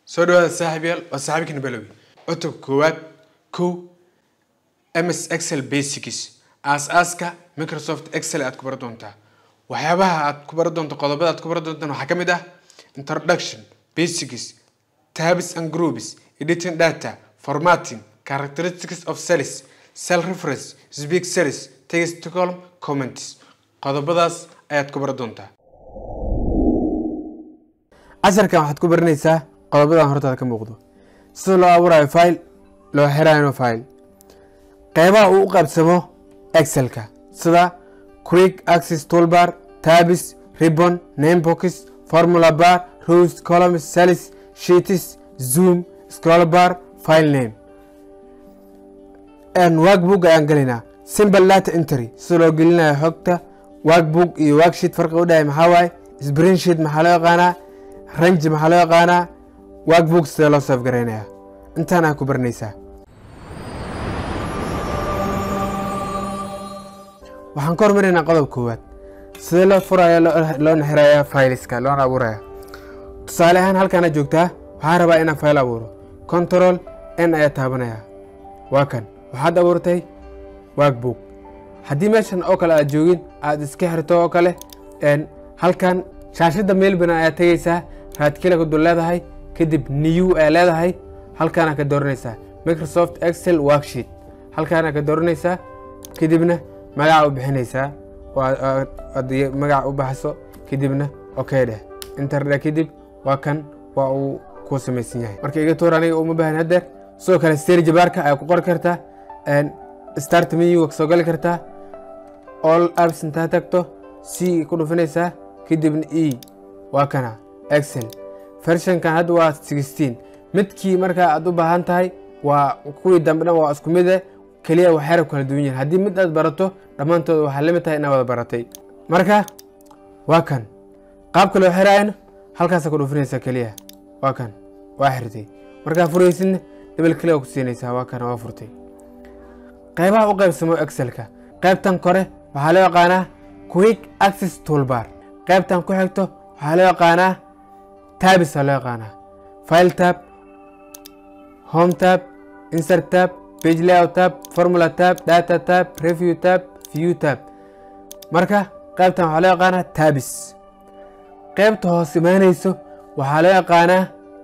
soo dhawaada saaxiibayaal waa saaxiibkii Nabalowi cutub koowaad MS Excel Basics aasaaska Microsoft Excel aad ku baran doontaa waxyaabaha aad ku baran doonto qodobada aad ku baran doontaan waxa kamid ah introduction basics tabs and groups editing data formatting characteristics of cells cell reference speak cells text column comments qodobadaas ayaad ku baran doontaa casharkan waxaad ku baranaysaa qodobadan hortaada ka muuqdo sida loo abuurayo file loo xirayo file qaybaha uu qaybsamo Excel-ka sida quick access toolbar tabs ribbon name box formula bar rows columns cells sheets zoom scroll bar file name and workbook ayaan gelinaa simple data entry sida loo gelinayo xogta workbook iyo worksheet farqi u dhahay maxaa waaye spreadsheet maxaa loo yaqaanaa range maxaa loo yaqaanaa workbook sida loo save gareynayaa intaan ku baranaysaa waxaan ka hormarinaynaa qodob koowaad sida loo furayo loo xirayo fileska loo abuurayo tusaale ahaan halkaan joogtaa waxaan rabaa inaan file abuuro control n ayaa taabanaya waa kan waxaad abuurtay workbook haddii meeshan oo kale aad joogin aad iska xirto oo kale halkan shaashada meel banaan ayaa tagaysaa raad kale ku dul leedahay kadib new ayaa leedahay halkaan ka dooranaysaa Microsoft Excel worksheet halkaan ka dooranaysaa kadibna magaca u bixinaysaa waa magaca u baxso kadibna okay dheh enter dheh kadib waa kan waa uu ku sameeysan yahay marka iga toor aniga uma baahan hadeer soo kale search barka ay ku qor kartaa start menu soo gali kartaa all apps inta tagto c ku dhufanaysaa kadibna e waa kana Excel version kan hadda waa 16 midkii marka aad u baahan tahay waa kuwii dambe waa isku mid ah kaliya wax yar kala duwan yahay haddii mid aad barato dhamaantood waxa la mid tahay inaad wada baratay marka waa kan qaabka loo xiraayna halkaas ku dhufanaysaa kaliya waa kan waa xirtay marka furaysin double click ku siinaysaa waa kan waa furtay qaybaha u qaybsamo Excel-ka qaybtan kore waxa loo yaqaanaa quick access toolbar qaybtan ku xigto waxa loo yaqaanaa tabs loo yaqaanaa file tab home tab insert tab page layout tab formula tab data tab preview tab view tab marka qaybtan waxa loo yaqaanaa tabs qaybta hoos imaanayso waxa loo yaqaanaa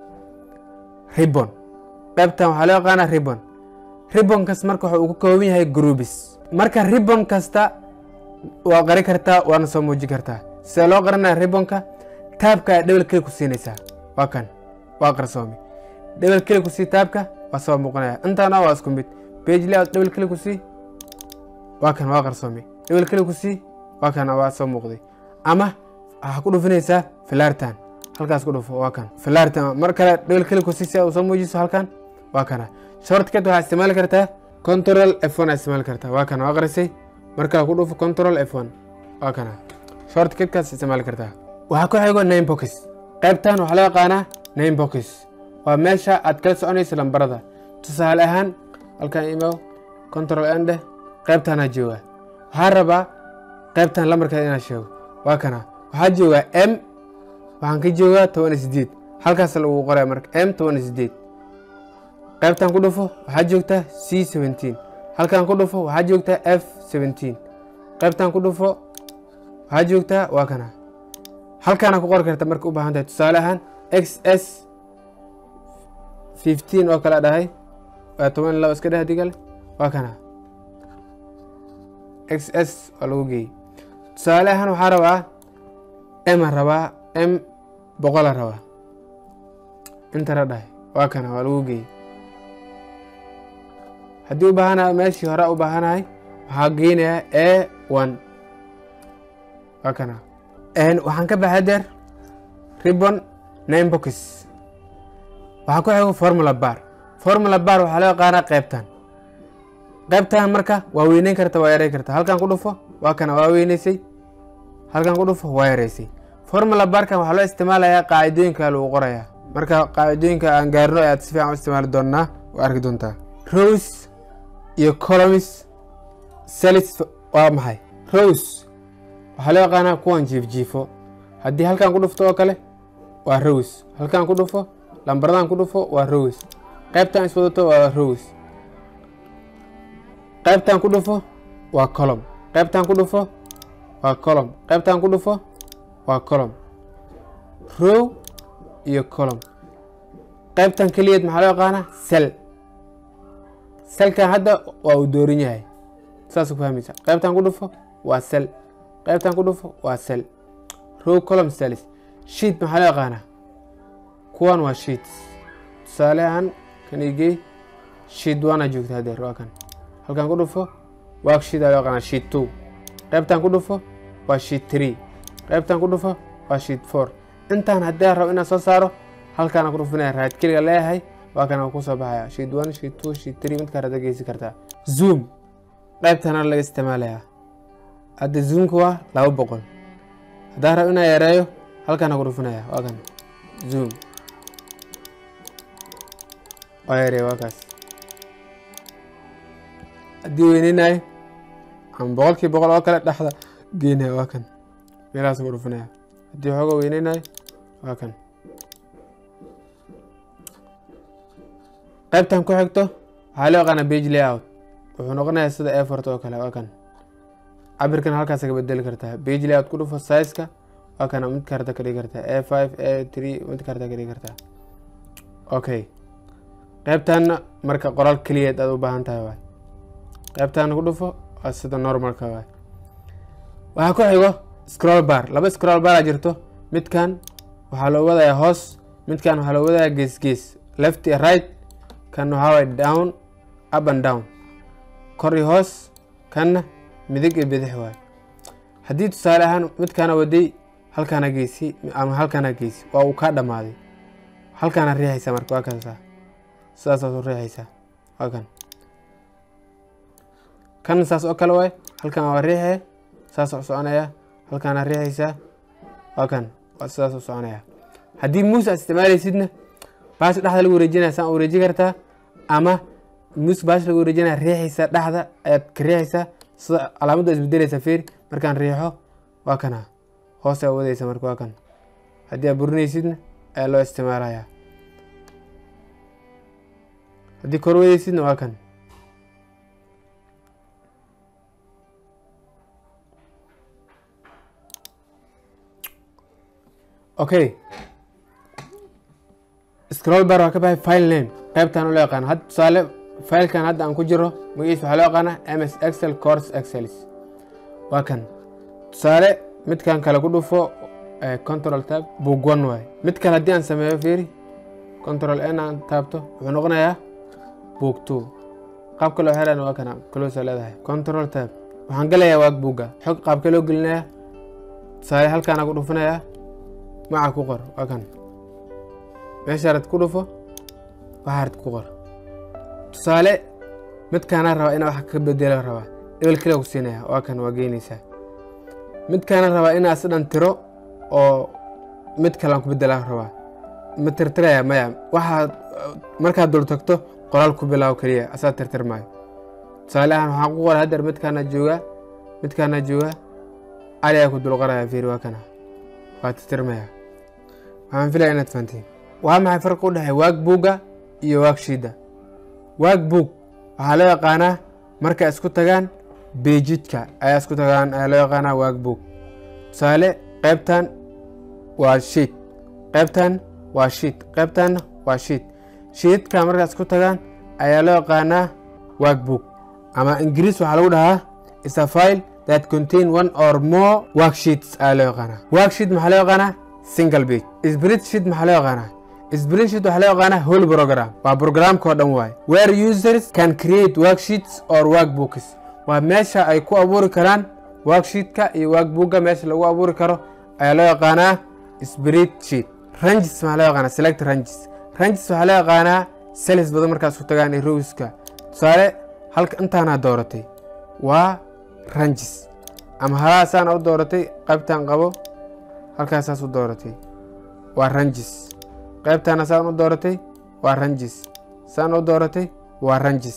ribbon qaybtan waxa loo yaqaanaa ribbon kas marka waxa uu ka kooban yahay groups marka ribbon kasta waa qari kartaa waana soo muujin kartaa sida loo qaranayo ribbonka tabka double click ku siinaysaa waa kan waa qarsoomi double click ku sii tabka waa soo muuqanaya intaana waa isku mid page layout double click ku sii waa kan waa qarsoomi double click ku sii waa kan waa soo muuqday ama waxa ku dhufinaysaa filartan halkaas ku dhufo waa kan filartan mar kale double click ku sii si uu soo muujiso halkan waa kana shortcut waxa isticmaali kartaa control F1 isticmaali kartaa waa kan waa qarisay marka ku dhufo control F1 waa kana shortcut kaas isticmaali kartaa waxa ku xigo name box qaybtan waxa loo yaqaanaa name box waa meesha aad kala soconayso lambarada tusaale ahaan halkan email control n dheh qaybtana jooga waxa rabaa qaybtan lambarka inaan sheego waa kana waxa jooga m waxaan ka joogaa 18 halkaas lagu qoray marka m 18 qaybtan ku dhufo waxa joogta c 17 halkan ku dhufo waxa joogta f 17 qaybtan ku dhufo waxa joogta waa kana halkan ku qor kartaa marka u baahan tahay tusaale ahaan xs 15 oo kala dhahay 12 iska dhahay digal waa kana xs waa lagu geeyay tusaale ahaan waxa rabaa m boqol rabaa inta dhahay waa kana waa lagu geeyay haddii u baahanahay meeshii hore u baahanahay waxa geynayaa a1 waa kana waxaan ka baxay der ribbon name box waxa ku xigo formula bar waxa loo yaqaanaa qaybtan marka waa weyneyn karta waa yareyn karta halkan ku dhufo waa kana waa weyneysay halkan ku dhufo waa yareysay formula barkan waxa loo isticmaalayaa qaacidooyinka lagu qorayaa marka qaacidooyinka aan gaarno aad si fiican u isticmaali doonaa waa arki doontaa rows iyo columns cells waa maxay rows waxa loo yaqaanaa kuwan jiifo haddii halkan ku dhufto oo kale waa rows halkan ku dhufo لمبردان كدفو وروز قيبتان اسودتو وروز قيبتان كدفو وكولوم قيبتان كدفو وكولوم قيبتان كدفو وكولوم رو iyo column qaybtan kaliyeed maxaa loo yaqaanaa cell cellka hadda waa uu dooran yahay saas ku fahmaysa qaybtan ku dhufo waa cell qaybtan ku dhufo waa cell row column cells sheet maxaa loo yaqaanaa kuwan waa sheets tusaale ahaan kan igey sheet 1 joogta hadeer waa kan halkan ku dhufo worksheet loo yaqaanaa sheet 2 qaybtan ku dhufo waa sheet 3 qaybtan ku dhufo waa sheet 4 intaan haddii rabo inaan soo saaro halkaan ku dhufinaya right kaliya leeyahay waa kana ku soo baxaya sheet 1 sheet 2 sheet 3 mid ka rada geysi kartaa zoom qaybtana laga isticmaalaya hadda zoomku waa 200 haddii rabo inaan yareeyo halkaan ku dhufinaya waa kan zoom waa yareeyo waa kaas haddii weyninayo aan 100% oo kale dhaxda geynaya waa kan meelahaas ku dhufinaya haddii xooga weyninayo waa kan qaybtan ku xigto waxaa loo yaqaanaa page layout wuxuu noqonayaa sida A4 oo kale waa kan cabirkan halkaas ka bedeli kartaa page layout ku dhufo size-ka waa kan mid ka rada ka dhigi kartaa A5 A3 mid ka rada ka dhigi kartaa okay qaybtan marka qoraal kaliya aad u baahan tahay waa qaybtan ku dhufo waa sida normalka waa waxa ku xigo scroll bar laba scroll bar jirto midkan waxaa loo wadayaa hoos midkan waxaa loo wadayaa gees left iyo right kan waxaa down up and down kor iyo hoos kan midig iyo bidix waay haddii tusaale ahaan midkana waday halkana geesi ama halkana geesi waa uu ka dhamaaday halkana riixaysa marka waa kaasa sidaas oo riixaysa waa kan saas oo kale waay halkan waa riixay saas oo soconaya halkana riixaysa waa kan sidaas oo soconaya haddii mouse isticmaalaysidna baas dhaxda lagu wareejinaya saan wareeji kartaa ama mouse baas lagu wareejinaya riixaysa dhaxda ayaad ka riixaysa sida calaamadda isbedelaysa fiir markaan riixo waa kana hoos ay wadaysa marka waa kan haddii aad burinaysidna ayaa loo isticmaalaya haddii kor wadaysidna waa kan okay scroll bar waa ka baxay file name qaybtan loo yaqaan had tusaale filekan hadda aan ku jiro magaciisa waxaa loo yaqaanaa MS Excel course Excels waa kan tusaale midkan kale ku dhufo control tab book 1 way mid kale haddii aan sameeyo fiiri control N aan taabto wuxuu noqonayaa book 2 qaabka loo xirana waa kana close leedahay control tab waxaan galayaa workbook xog qaabka loo gelinayaa tusaale halkaan aan ku dhufanayaa معك كوكر أكن مشارت كلفه بحرت كوكر تصالح مت كان الروا إنا وحكي بديل الروا إبل كلا وسينها وأكن وجينيسه مت كان الروا إنا أصلا ترو أو مت كلامك بديل الروا مت ترتريا ما واحد مركز دول تكتو قرال كبلا وكريه أسات ترتر معي تصالح أنا حقوق هذا مت كان جوا عليه كدول قرا في رواكنا واتترميها waxaan filayaa inaad fahanteen waa maxay farqi u dhaxay workbook iyo worksheet workbook waxaa loo yaqaanaa marka isku tagaan page-ka ayaa isku tagaan ayaa loo yaqaanaa workbook tusaale qaybtan waa sheet qaybtan waa sheet qaybtan waa sheet sheetka marka isku tagaan ayaa loo yaqaanaa workbook ama ingiriis waxaa lagu dhahaa is a file that contain one or more worksheets ayaa loo yaqaanaa worksheet maxaa loo yaqaanaa single page spreadsheet maxaa loo yaqaanaa spreadsheet waxaa loo yaqaanaa whole program waa programka oo dhan waay where users can create worksheets or workbooks waa meesha ay ku abuuri karaan worksheetka iyo workbooka meesha lagu abuuri karo ayaa loo yaqaanaa spreadsheet ranges maxaa loo yaqaanaa select ranges waxaa loo yaqaanaa cells badan markaas ku tagaan iyo rowska tusaale halka intaana dooratay waa ranges ama halaasaan u dooratay qaybtan qabo halkaas u dooratay waa ranges qaybtana saan u dooratay waa ranges saan u dooratay waa ranges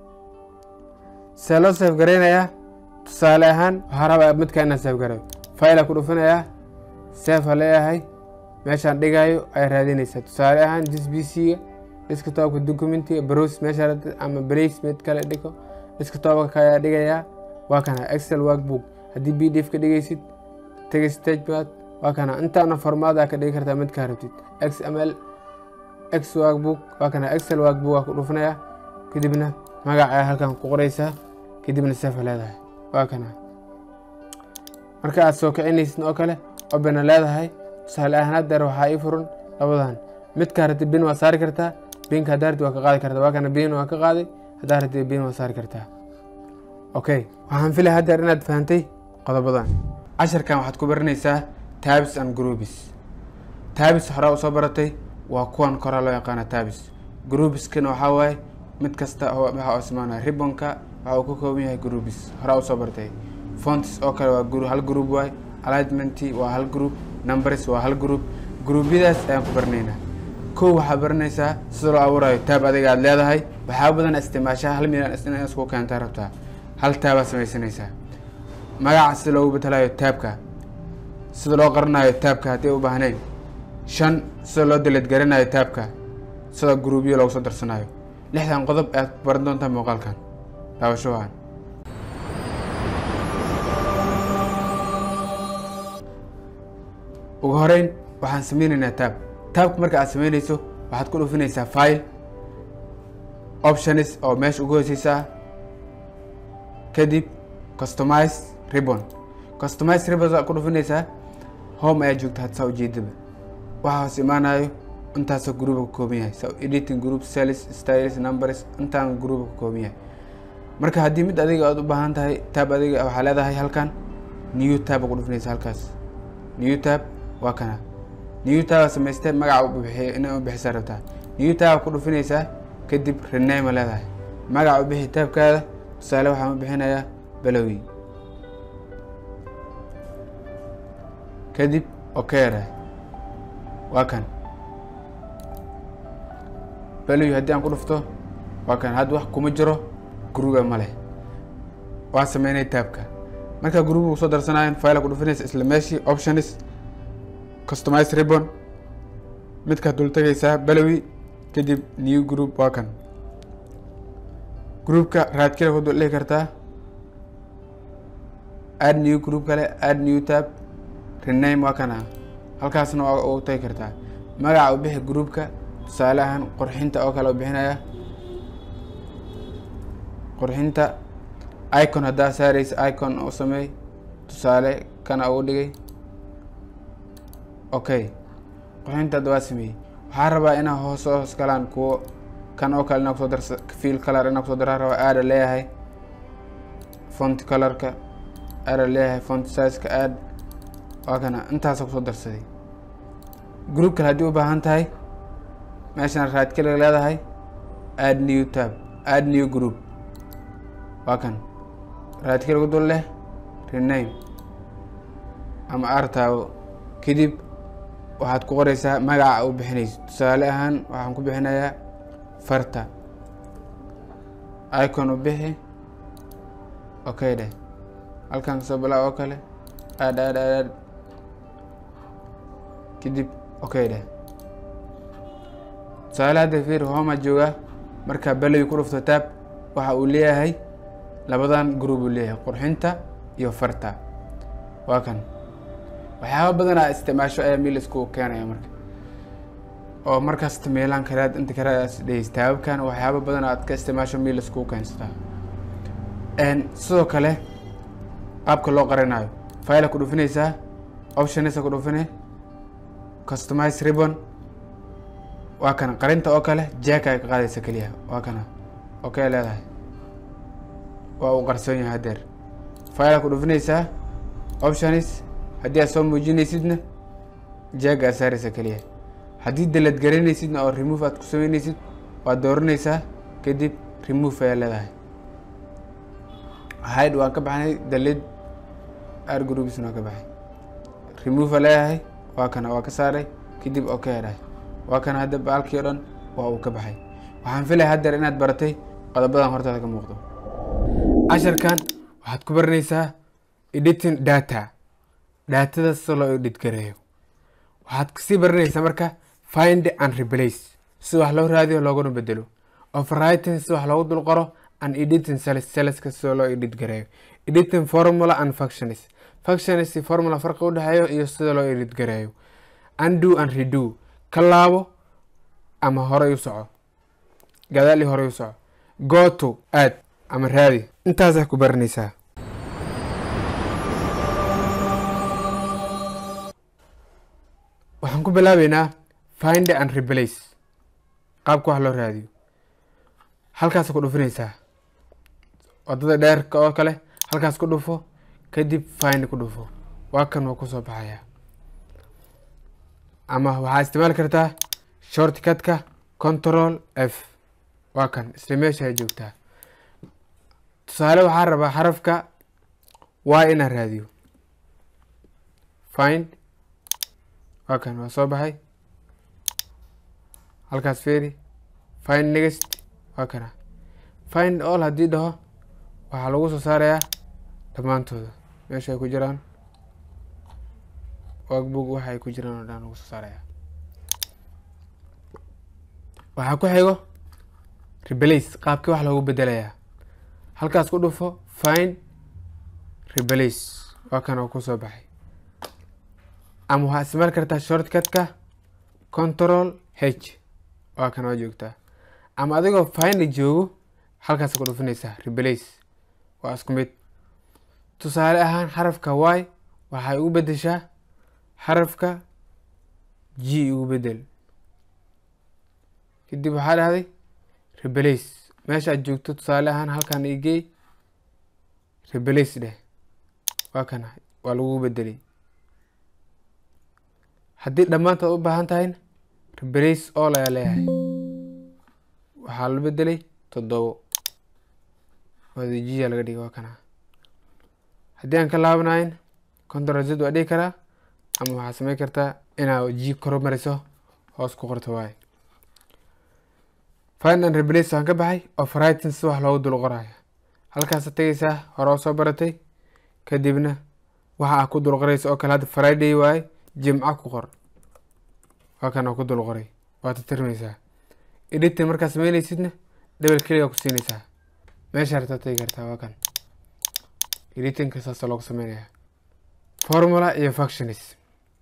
selo save gareynaya tusaale ahaan waxaa rabaa midka inaan save gareeyo file ku dhufanayaa save leeyahay meeshaan dhigayo ay raadinaysaa tusaale ahaan this PC desktop documenti browse meesha ama place mid kale dhigo desktop ka ayaa dhigayaa waa kana Excel workbook haddii PDF ka dhigaysid tag stage pad waa kana intaana formaat ka dhigi kartaa mid ka rabtid XML X workbook waa kana Excel workbook ku dhufanaya kadibna magaca halkan ku qoraysaa kadibna save leedahay waa kana marka aad soo kicinaysid oo kale open leedahay tusaale ahaan hadda waxa ay furan labadan mid ka rabtid bin waa saari kartaa bin ka daarti waa ka qaadi kartaa waa kana bin waa ka qaaday hadaa rabtid bin waa saari kartaa okay waxaan filay hadda inaad fahantay qodobadan casharkan waxaad ku baranaysaa tabs and groups tabs hore u soo baratay waa kuwan kor loo yaqaan tabs groups kana waxa way mid kasta oo waxa ismaana ribbonka waxa uu ka kooban yahay groups hore u soo bartay fonts oo kale waa group hal group way alignment waa hal group numbers waa hal group groupidaas ayaan ku baranaynaa koo waxa baranaysaa sida loo abuurayo tab adiga aad leedahay waxa badan isticmaashaa hal meel isku keenta rabtaa hal tab samaysanaysaa magaca sida loo bedelayo tabka sida loo qarinayo tabka hadii u baahnayn shan sida loo delete garanayo tabka sida groupyo loo soo darsanayo lixdan qodob aad baran doontaa muuqaalkan daawashowan ugu horeyn waxaan sameynaynaa tabka marka aad sameynayso waxaad ku dhufinaysaa file options oo meesha ugu hooseysa kadib customize ribbon ku dhufinaysaa home ayaa joogta hadda saa ujeedaba waxa hoos imaanayo intaasoo group ka kooban yahay so editing group sales styles numbers intaan group ka kooban yahay marka haddii mid adiga aad u baahan tahay tab adiga waxaa leedahay halkan new tab ku dhufinaysaa halkaas new tab waa kana new tab samaystay magaca u bixiyo inay u bixisaa rabtaa new tab ku dhufinaysaa kadib rename leedahay magaca u bixi tabkaada tusaale waxaan u bixinayaa balowi kadib okay waa kan balowi haddii aan ku dhufto waa kan hadda wax kuma jiro group ma leh waa sameynay tabka marka group soo darsanayaan file ku dhufinaysa isla meeshii options customize ribbon midka dul tagaysaa balowi kadib new group waa kan groupka raad kale ku dul dhigi kartaa add new group kale add new tab rename waa kana halkaasna waa u tagi kartaa magaca u bixi groupka tusaale ahaan qurxinta oo kale u bixinaya qurxinta icon haddaa saaraysa icon u sameey tusaale kana ugu dhigay okay qurxinta hadda waa sameeyey waxaa rabaa inaa hoos galaan kuwo kan oo kale inaa kusoo darsa fill color inaa kusoo daraa rabaa add leeyahay font colorka add leeyahay font size-ka add waa kana intaasa kusoo darsaday group kale haddii u baahan tahay meeshaan raad kale leedahay add new tab add new group waa kan raad kale ugu dul leh rename ama artaabo kadib waxaad ku qoraysaa magaca u bixinayso tusaale ahaan waxaan ku bixinayaa farta icon u bixi okay dheh halkan kasoo bilaa oo kale add kadib okay dheh tusaale hadda fiir homa jooga marka balowi ku dhufto tab waxa uu leeyahay labadan group uu leeyahay qurxinta iyo farta waa kan waxyaabo badan aad isticmaasho ayaa meel isku keenaya marka oo markaas meelaan karaad inta karaas dhaystaabkan waxyaabo badan aad ka isticmaasho meel isku keensataa sidoo kale qaabka loo qarinayo file ku dhufinaysaa options ku dhufinay customize ribbon waa kana qarinta oo kale jack ay ka qaadaysa kaliya waa kana okay leedahay waa uu qarsoon yahay hadeer file ku dhufinaysaa options haddii aad soo muujinaysidna jack aad saaraysa kaliya haddii delete garanaysidna oo remove aad ku sameynaysid waad dooranaysaa kadib remove ayaa leedahay hide waan ka baxnay delete add groups waa ka baxay remove leeyahay waa kana waa ka saaray kadib okay dhahay waa kana hadda baalkii oo dhan waa uu ka baxay waxaan filay haddeer inaad baratay qodobadan hortaada ka muuqdo casharkan waxaad ku baranaysaa editing data datada sida loo edit gareeyo waxaad kasii baranaysaa marka find and replace si wax loo raadiyo looguna bedelo, overwriting si wax loogu dul qoro, and editing cells si loo edit gareeyo, editing formula and functions si formula farqi u dhaxeeyo iyo sida loo edit gareeyo, undo and redo ka laabo ama hore u soco, gadaali hore u soco, go to add ama raadi. intaas ku baranaysaa. waxaan ku bilaabeynaa find and replace qaabka wax loo raadiyo. halkaas ku dhufinaysaa wadada dheerka oo kale, halkaas ku dhufo, kadib find ku dhufo, waa kan oo kusoo baxaya. ama waxaa isticmaali kartaa shortcutka control F, waa kan isla meesha ay joogtaa. tusaale waxaa rabaa xarafka y inaan raadiyo, find, waa kan waa soo baxay, halkaas fiiri, find next, waa kana find all haddii dhaho waxaa lagu soo saarayaa dhammaantooda meesha ay ku jiraan, workbook waxa ay ku jiraan oo dhan lagu soo saarayaa. waxaa ku xigo replace qaabkii wax loogu bedelayaa, halkaas ku dhufo find replace, waa kan oo kusoo baxay. ama waxaa isticmaali kartaa shortcutka control H, waa kan oo joogtaa. ama adigoo find joogo halkaas ku dhufinaysaa replace, waa isku mid. tusaale ahaan xarafka y waxay ugu bedeshaa xarafka g ugu bedel, kadib waxaa dhahday replace, meesha aad joogto tusaale ahaan halkan igey replace dheh, waa kana waa lagu bedelay. haddii dhammaantood u baahan tahay replace all ayaa leeyahay, waxaa la bedelay 7 wadajiya laga dhigay, waa kana. haddii aan ka laabanayn control Z waa dhigi karaa, ama waxaa samayn kartaa inaa g kor mariso hoos ku qorto y. find and replace waan ka baxay. overwriting si wax loogu dul qoraayo, halkaas tagaysaa hore oo soo baratay, kadibna waxa ku dul qoraysa oo kale hadda Friday waaye, jimca ku qor, waa kan oo ku dul qoray, waa tirtirmaysaa. editing markaa sameynaysidna double click ku siinaysaa, meesha rabta tagi kartaa, waa kan editing ka saas loo sameeyaa. formula iyo functions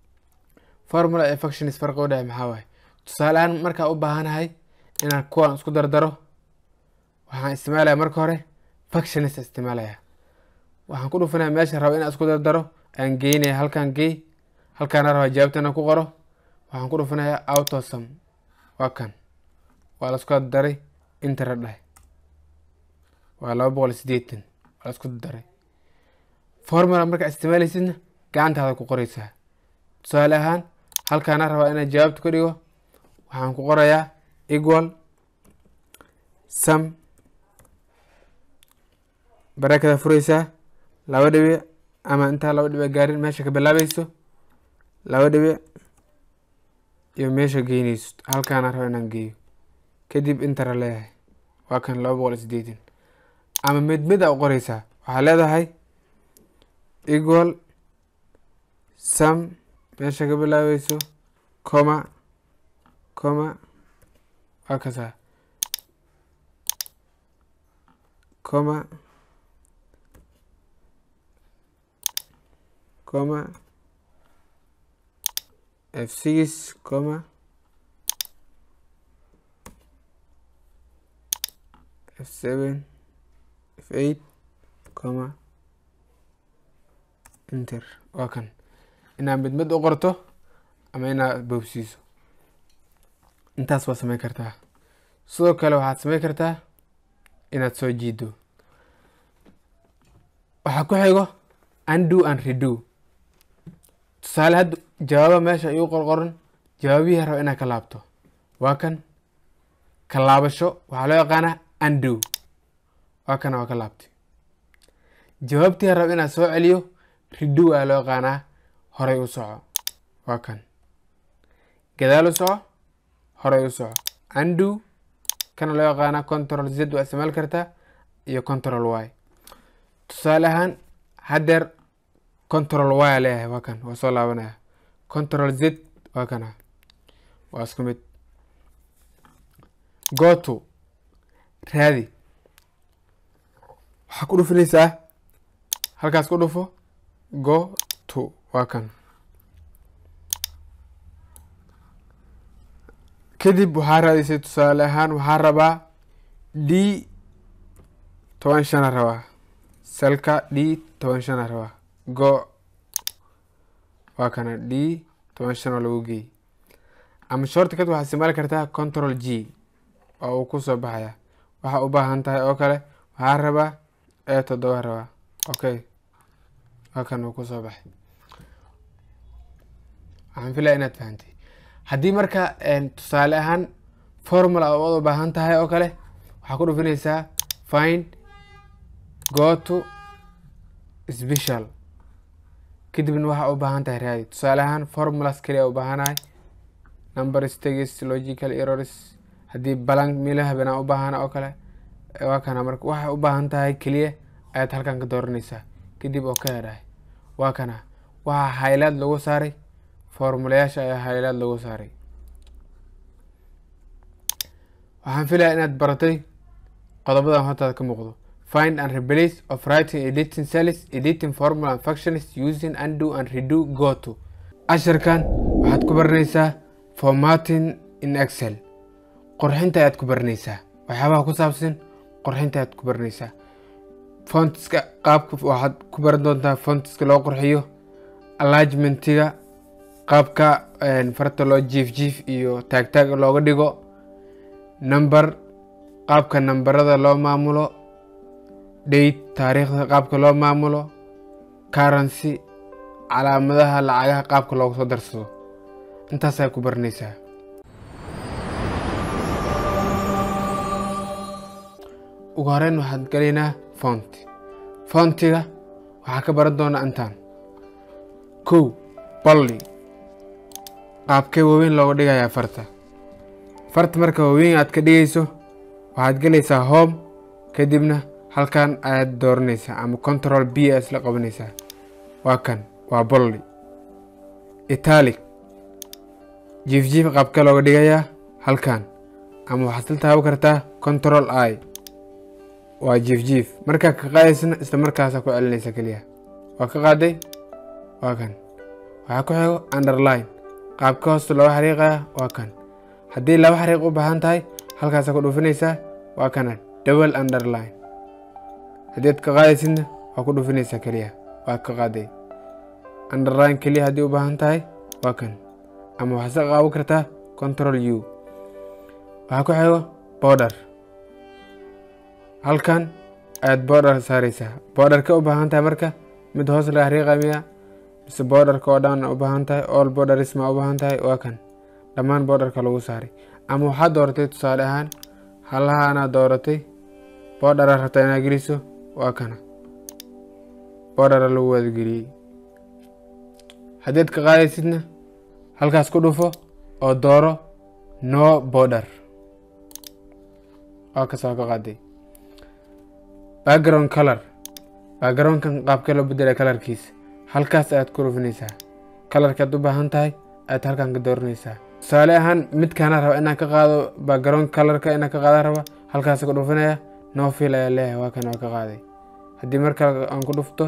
farqi u dhaxeeya maxaa waaye? tusaale ahaan markaa u baahanahay inaan kuwan isku dardaro, waxaan isticmaalayaa marka hore functions isticmaalayaa. waxaan ku dhufanayaa meesha rabo inaan isku dardaro, aan geynaya halkan gey, halkaan rabo jawaabtana ku qoro, waxaan ku dhufanayaa auto sum, waa kan waa la isku daray, enter dhahay, waa 280 waa la isku daray. formula marka isticmaalaysidna gacantaada ku qoraysaa. tusaale ahaan halkaan rabo inaan jawaabta ku dhigo, waxaan ku qorayaa equal sum, barakada furaysaa 2 dhibic, ama intaa 2 dhibic gaarin meesha ka bilaabayso 2 dhibic iyo meesha geynayso, halkaan rabo inaan geeyo, kadib enter leeyahay, waa kan 280. ama mid u qoraysaa, waxaa leedahay equal sum meesha ka bilaabayso comma waa kasaa comma F6 F7 F8 enter, waa kan. inaad mid u qorto ama inaad boobsiiso, intaas waa samayn kartaa. sidoo kale waxaad samayn kartaa inaad soo jiido. waxaa ku xigo undo and redo. tusaale hadda jawaaba meesha igu qorqoran, jawaabihii rabo inaad ka laabto, waa kan ka laabasho waxaa loo yaqaanaa undo, waa kan waa ka laabtay. jawaabtii rabo inaad soo celiyo redo ayaa loo yaqaanaa, horay u soco, waa kan gadaal u soco, horay u soco. undo kana loo yaqaanaa control Z waa isticmaali kartaa, iyo control Y. tusaale ahaan hadeer control Y leeyahay, waa kan waa soo laabanaya. control Z وكنا واسكمت go to هذه حكوا في لسه هل كاس كله فو go to وكان كدب وحارة دي تسالهان وحاربا دي توانشان روا سلكا دي توانشان روا go وكان دي توانشان لوجي أما شرط كده waxaa isticmaali kartaa control G oo uu ku soo baxaya waxa u baahan tahay oo kale waxaa rabaa ee 7 rabaa okay halkan uu ku soo baxay waxaan filayaa inaad fahantay haddii marka tusaale ahaan formula oo u baahan tahay oo kale waxaa ku dhufinaysaa find go to special kadibna waxa u baahan tahay raadi tusaale ahaan formulas kaliya u baahanahay number stages logical errors hadii blank meelaha bana u baahan oo kale waa kana marka waxa u baahan tahay kaliya ayaad halkan ka dooranaysaa kadib oo ka yahay waa kana waxa highlight lagu saaray formulayaasha ayaa highlight lagu saaray waxaan filayaa inaad baratay qodobadan horta ka muuqdo find and replace of writing editing cells editing formula and functions using undo and redo go to asharkan waxaad ku baranaysaa formatting in Excel qorxinta aad ku baranaysaa waxyaabaha ku saabsan qorxinta aad ku baranaysaa fontska qaabka waxaad ku baran doontaa fontska loo qurxiyo alignmentiga qaabka farta loo jiif iyo taag looga dhigo number qaabka numberada loo maamulo date taariikhda qaabka loo maamulo currency calaamadaha lacagaha qaabka loogu soo darsado intaas ay ku baranaysaa ugu horeyn waxaad galaynaa fontiga waxaa ka baran doonaa intaan kow bolli qaabkee waaweyn looga dhigayaa farta marka waaweyn aad ka dhigayso waxaad galaysaa home kadibna halkan ayaad dooranaysaa ama control B la qabanaysaa waa kan waa bolli italic jiif qaabka looga dhigayaa halkan ama waxaad taaban kartaa control I waa jiif marka ka qaadaysna isla markaas ku celinaysa kaliya waa ka qaaday waa kan waxa ku xigo underline qaabka hoosta loo xariiqaya waa kan haddii laba xariiq u baahan tahay halkaas ku dhufinaysaa waa kan double underline haddii ka qaadaysna waa ku dhufinaysaa kaliya waa ka qaaday underline kaliya haddii u baahan tahay waa kan ama waxaad qaadan kartaa control U waxa ku xigo border halkan aad border saaraysaa border ka u baahan tahay marka mid hoos la xariiqaya mise border ka oo dhan u baahan tahay all borders ma u baahan tahay waa kan dhammaan border ka lagu saaray ama waxaad dooratay tusaale ahaan halaha ana dooratay border rabtaa inaad geliso waa kana border lagu wada geliyay haddii ka qaadaysidna halkaas ku dhufo oo dooro no border oo ka soo qaaday background color kan qaabka loo bedelay colorkiisa halkaas aad ku dhufinaysaa colorka aad u baahan tahay aad halkan ka dooranaysaa tusaale ahaan midkaan raba inaan ka qaado background colorka inaan ka qaado raba halkaas ku dhufinaya no fill ayaa leeyahay waa kan oo ka qaaday haddii marka aan ku dhufto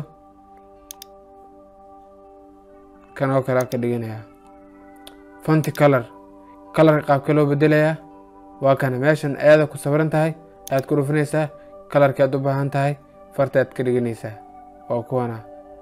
kan oo kale ka dhiganaya font color qaabka loo bedelayaa waa kan meeshan aad ku sawiran tahay aad ku dhufinaysaa colorka aad u baahan tahay farta aad ka dhiganaysaa oo kuwana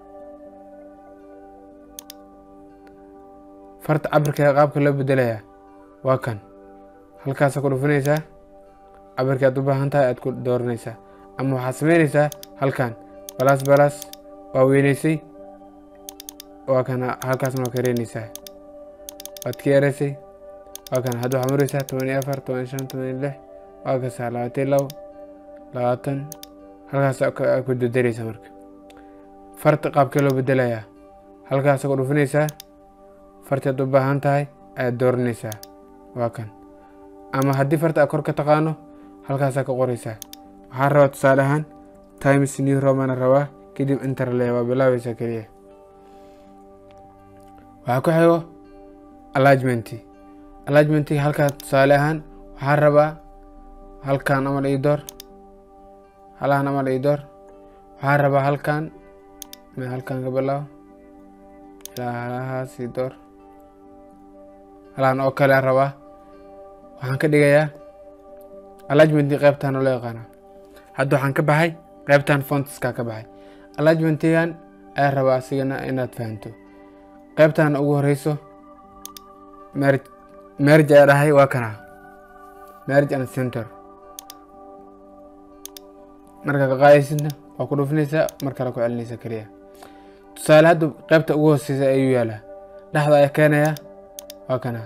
farta cabirka qaabka loo bedelayaa waa kan halkaas ku dhufinaysaa cabirka aad u baahan tahay aad ku dooranaysaa ama waxaad samaynaysaa halkan balas waa weynaysay waa kan halkaas ma kareynaysaa waad ka yaraysay waa kan hadda waxaad maraysaa 14 15 16 waa ka saa 22 halkaas ku dadaraysa marka farta qaabka loo bedelayaa halkaas ku dhufinaysaa farta aad u baahan tahay aad dooranaysaa waa kan ama haddii farta kor ka taqaano halkaas ka qoraysaa waxaa rabaa tusaale ahaan times new roman rabaa kadib enter leeyahay waa bilaabaysaa kaliya waxaa ku xigo alignment halka tusaale ahaan waxaan rabaa halkan ama ii door halaan ama ii door waxaan rabaa halkan ka bilaabo ilaa si door halaan oo kale rabaa waxaan ka dhigayaa alignment qaybtan oo la yaqaan hadda waxaan ka baxay qaybtan fontska ka baxay alignment-gan ay rabaa asigana inaad fahanto qaybtan ugu horeyso merge ay dhahay waa kana merge and center marka ka qaadaysidna waa ku dhufinaysaa marka la ku celinaysa kaliya tusaale hadda qaybta ugu hooseysa ayuu yaalaa dhaxda ayaa keenaya waa kana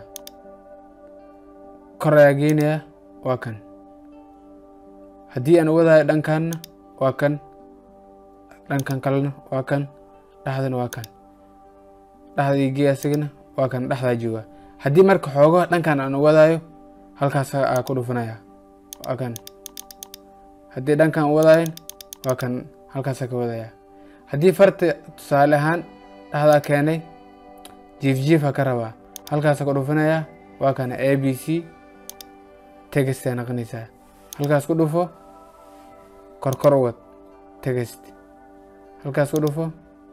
kor ayaa geynaya waa kan haddii aan wadahay dhankaanna waa kan dhankan kalena waa kan dhaxdana waa kan dhaxda igeeya asigana waa kan dhaxda jooga haddii marka xoogo dhankan aan wadayo halkaas aan ku dhufanaya waa kan haddii dhankan wadayn waa kan halkaas ka wadaya haddii farta tusaale ahaan dhaxda keenay jiif ka rabaa halkaas ku dhufanaya waa kan abc text aan aqoonaysaa halkaas ku dhufo kor wad text halkaas ku dhufo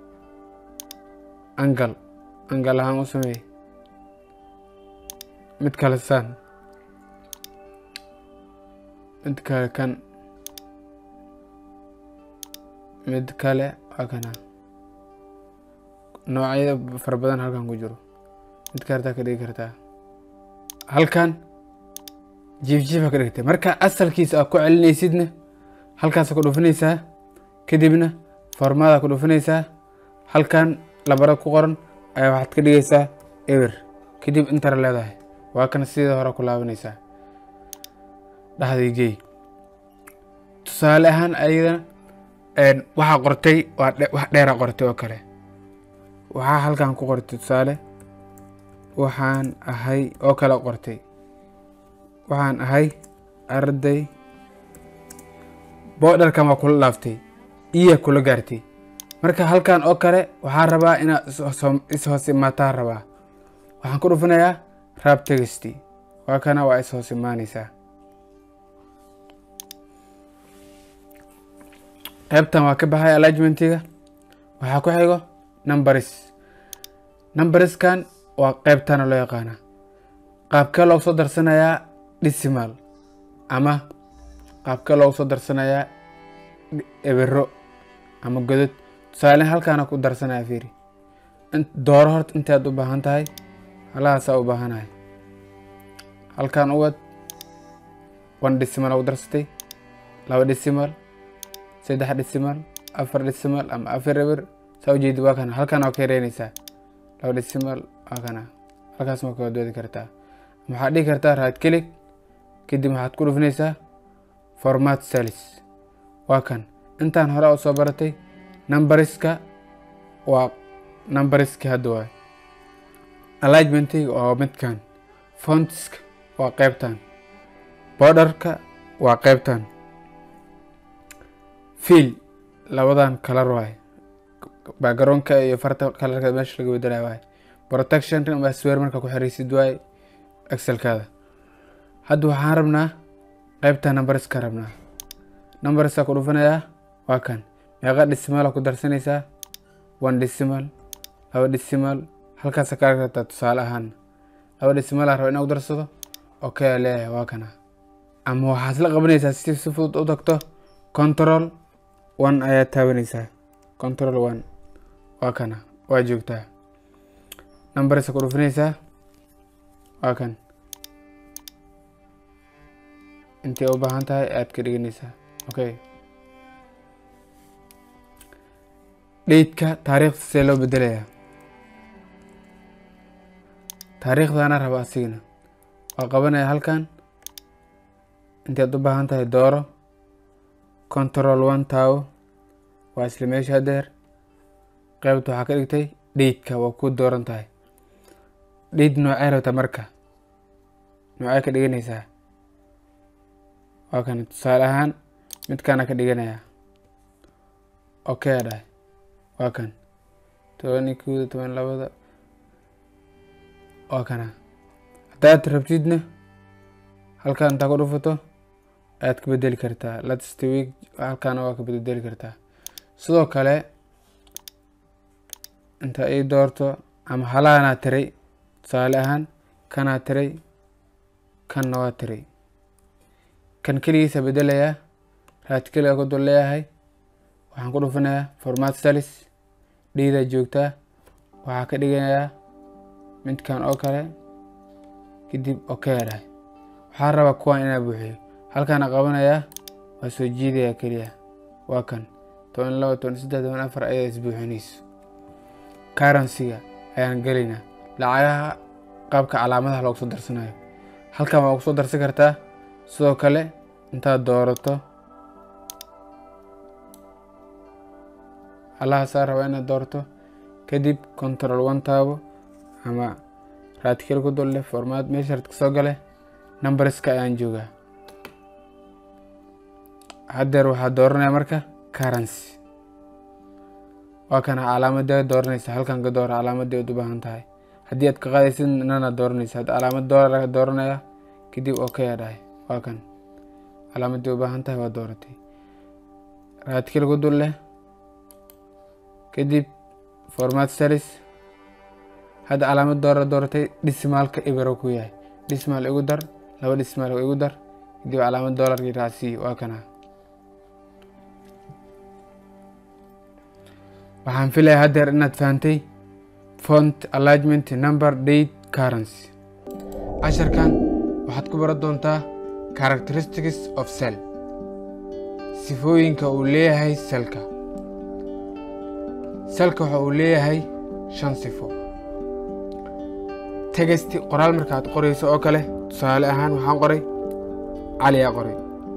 angle ahaan u sameey mid kale saan mid kale kan mid kale waa kana noocyada fara badan halkan ku jiro mid kartaa ka dhigi kartaa halkan jiif ka dhigtay marka asalkiisa aad ku celinaysidna halkaas ku dhufinaysaa kadibna formada ku dhufinaysaa halkan labara ku qoran ayaa waxaad ka dhigaysaa ewer kadib intar leedahay waa kan sida hore ku laabanaysaa dhaxdii geey tusaale ahaan ayadana waxa qortay wax dheer qortay oo kale waxa halkan ku qortay tusaale waxaan ahay oo kale qortay waxaan ahay arday borderka ma kula laaftay iyo kula gaartay marka halkan oo kale waxaan rabaa inaad is-hoos imaataa rabaa waxaan ku dhufanayaa rab text waa kana waa is-hoos imaanaysaa qaybtan waa ka baxay alignment-ga waxaa ku xigo numberskan waa qaybtan loo yaqaana qaabka loo soo darsanayaa decimal ama qaabka loo soo darsanayaa ebero ama godad tusaale halkaana ku darsanaya fiiri dooro horta intaad u baahan tahay halahaas u baahanahay halkan u wad 1 decimal u darsatay 2 decimal 3 decimal 4 decimal ama 4 eber soo jeedi waa kana halkan oo ka yareynaysaa 2 decimal waa kana halkaas ma ka doodi kartaa waxaad dhigi kartaa right click kadib waxaad ku dhufinaysaa format cells waa kan intaan hore u soo baratay numberska waa numberska hadda waa alignment oo midkan fontska waa qaybtan borderka waa qaybtan fill labadan color waay backgroundka iyo farta colorka meesha laga bedelayo waay protection ama swear marka ku xiriisid waay excelkaada hadda waxaan rabnaa qaybta numberska rabnaa numberska ku dhufanaya waa kan meeqa decimal ku darsanaysaa 1 decimal 2 decimal halkaas ka kartaa tusaale ahaan 2 decimal rabo inaad darsado okay leeyahay waa kana ama waxaad la qabanaysaa si fudud u tagto control 1 ayaa taabanaysaa control 1 waa kana waa joogtaa numberska ku dhufanaysaa waa kan intee u baahan tahay aad ka dhiganaysaa okay date-ka taariikhda see loo bedelayaa taariikhdana raba asigana waa qabanaya halkan inteed u baahan tahay dooro control 1 taawo waa isla meesha hadeer qaybta waxaa ka dhigtay date-ka waa ku dooran tahay date noocee rabta marka noocee ka dhiganaysaa waa kan tusaale ahaan midkaana ka dhiganaya okay dhahay waa kan 12 وكنا هداد ربتيدنا هل كان تاكو رفتو aad ka bedeli kartaa latest week halkan waa ka bedeli kartaa sidoo kale inta ay doorto ama halaana tiray tusaale ahaan kana tiray kana waa tiray kan kaligiisa bedelaya raad kaliya ku dul leeyahay waxaan ku dhufanayaa format styles dhiida joogta waxaa ka dhiganayaa midkan oo kale kadib okay dhahay waxaan rabaa kuwan inaan buuxiyo halkaan qabanaya waa soo jiidaya kaliya waa kan 12 13 14 ay isbuuxinayso currency-ga ayaan galina lacagaha qaabka calaamadaha loogu soo darsanayo halkaan waa ku soo darsan kartaa sidoo kale inta doorato allaha saar raba inaad doorto kadib control 1 taabo ama raad kale ku dul leh format meesha ka soo gale numberska ayaan joogaa haddeer waxaa dooranaya marka currency waa kana calaamadda dooranaysa halkan ka door calaamadda u baahan tahay haddii aad ka qaadaysid nana dooranaysa calaamad dollar dooranaya kadib okay dhahay waa kan calaamadda u baahan tahay waa dooratay raadkii lagu dul leh kadib format styles hadda calaamad dollar dooratay decimalka ibaro ku yahay decimal igu dar laba decimal igu dar kadib calaamad dollarkii raacsi waa kana waxaan filayaa haddeer inaad fahantay font alignment number date currency casharkan waxaad ku baran doontaa characteristics of cell sifooyinka uu leeyahay selka waxa uu leeyahay 5 sifo text qoraal markaad qorayso oo kale tusaale ahaan waxaan qoray cali yaa qoray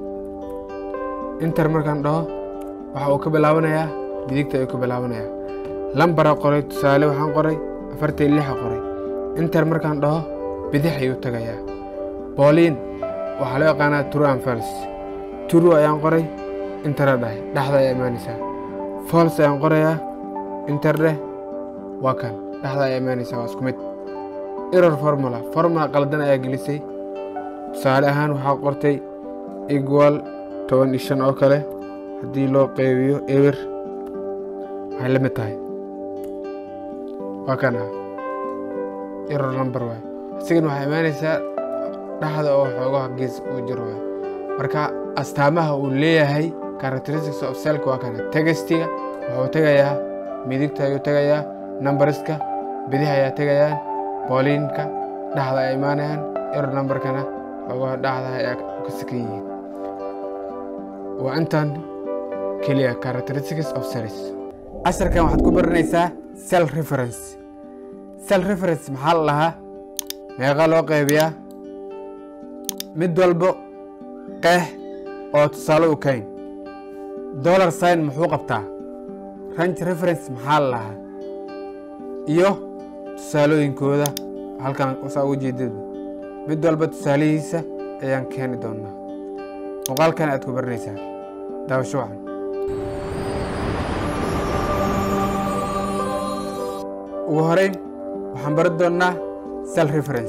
enter markaan dhaho waxa uu ka bilaabanayaa midigta ay ku bilaabanayaa lambar qoray tusaale waxaan qoray 46 qoray enter markaan dhaho bidix ayuu tagayaa Pauline waxa loo yaqaanaa true and false true ayaan qoray enter dhahay dhaxda ay imaanaysaa false ayaan qorayaa enter dheh waa kan dhaxda ay imaanaysaa waa isku mid error formula qaldan ayaa gelisay tusaale ahaan waxaa qortay equal 15 oo kale haddii loo qeybiyo ewer waxay la mid tahay waa kana error number way asigana waxay imaanaysaa dhaxda oo xoogaha gees u jiro marka astaamaha uu leeyahay characteristics of cell waa kana textiga wuxuu tagayaa midigta ayuu tagayaa numberska bidix ayaa tagayaan Pauline-ka dhaxda ay imaanayaan error number-kana xoogaha dhaxda ayaa ka sakan yihiin waa intaan kaliya characteristics of cells casharkan waxaad ku baranaysaa cell reference maxaa la lahaa meeqa loo qaybiyaa mid walbo qeex oo tusaale u kayn dollar sign muxuu qabtaa range reference maxaa la lahaa iyo tusaalooyinkooda halkan usaa ugu jeedada mid walba tusaalihiisa ayaan keeni doonaa muuqaalkan aad ku baranaysaa daawasho wacan ugu horeyn waxaan baran doonaa cell reference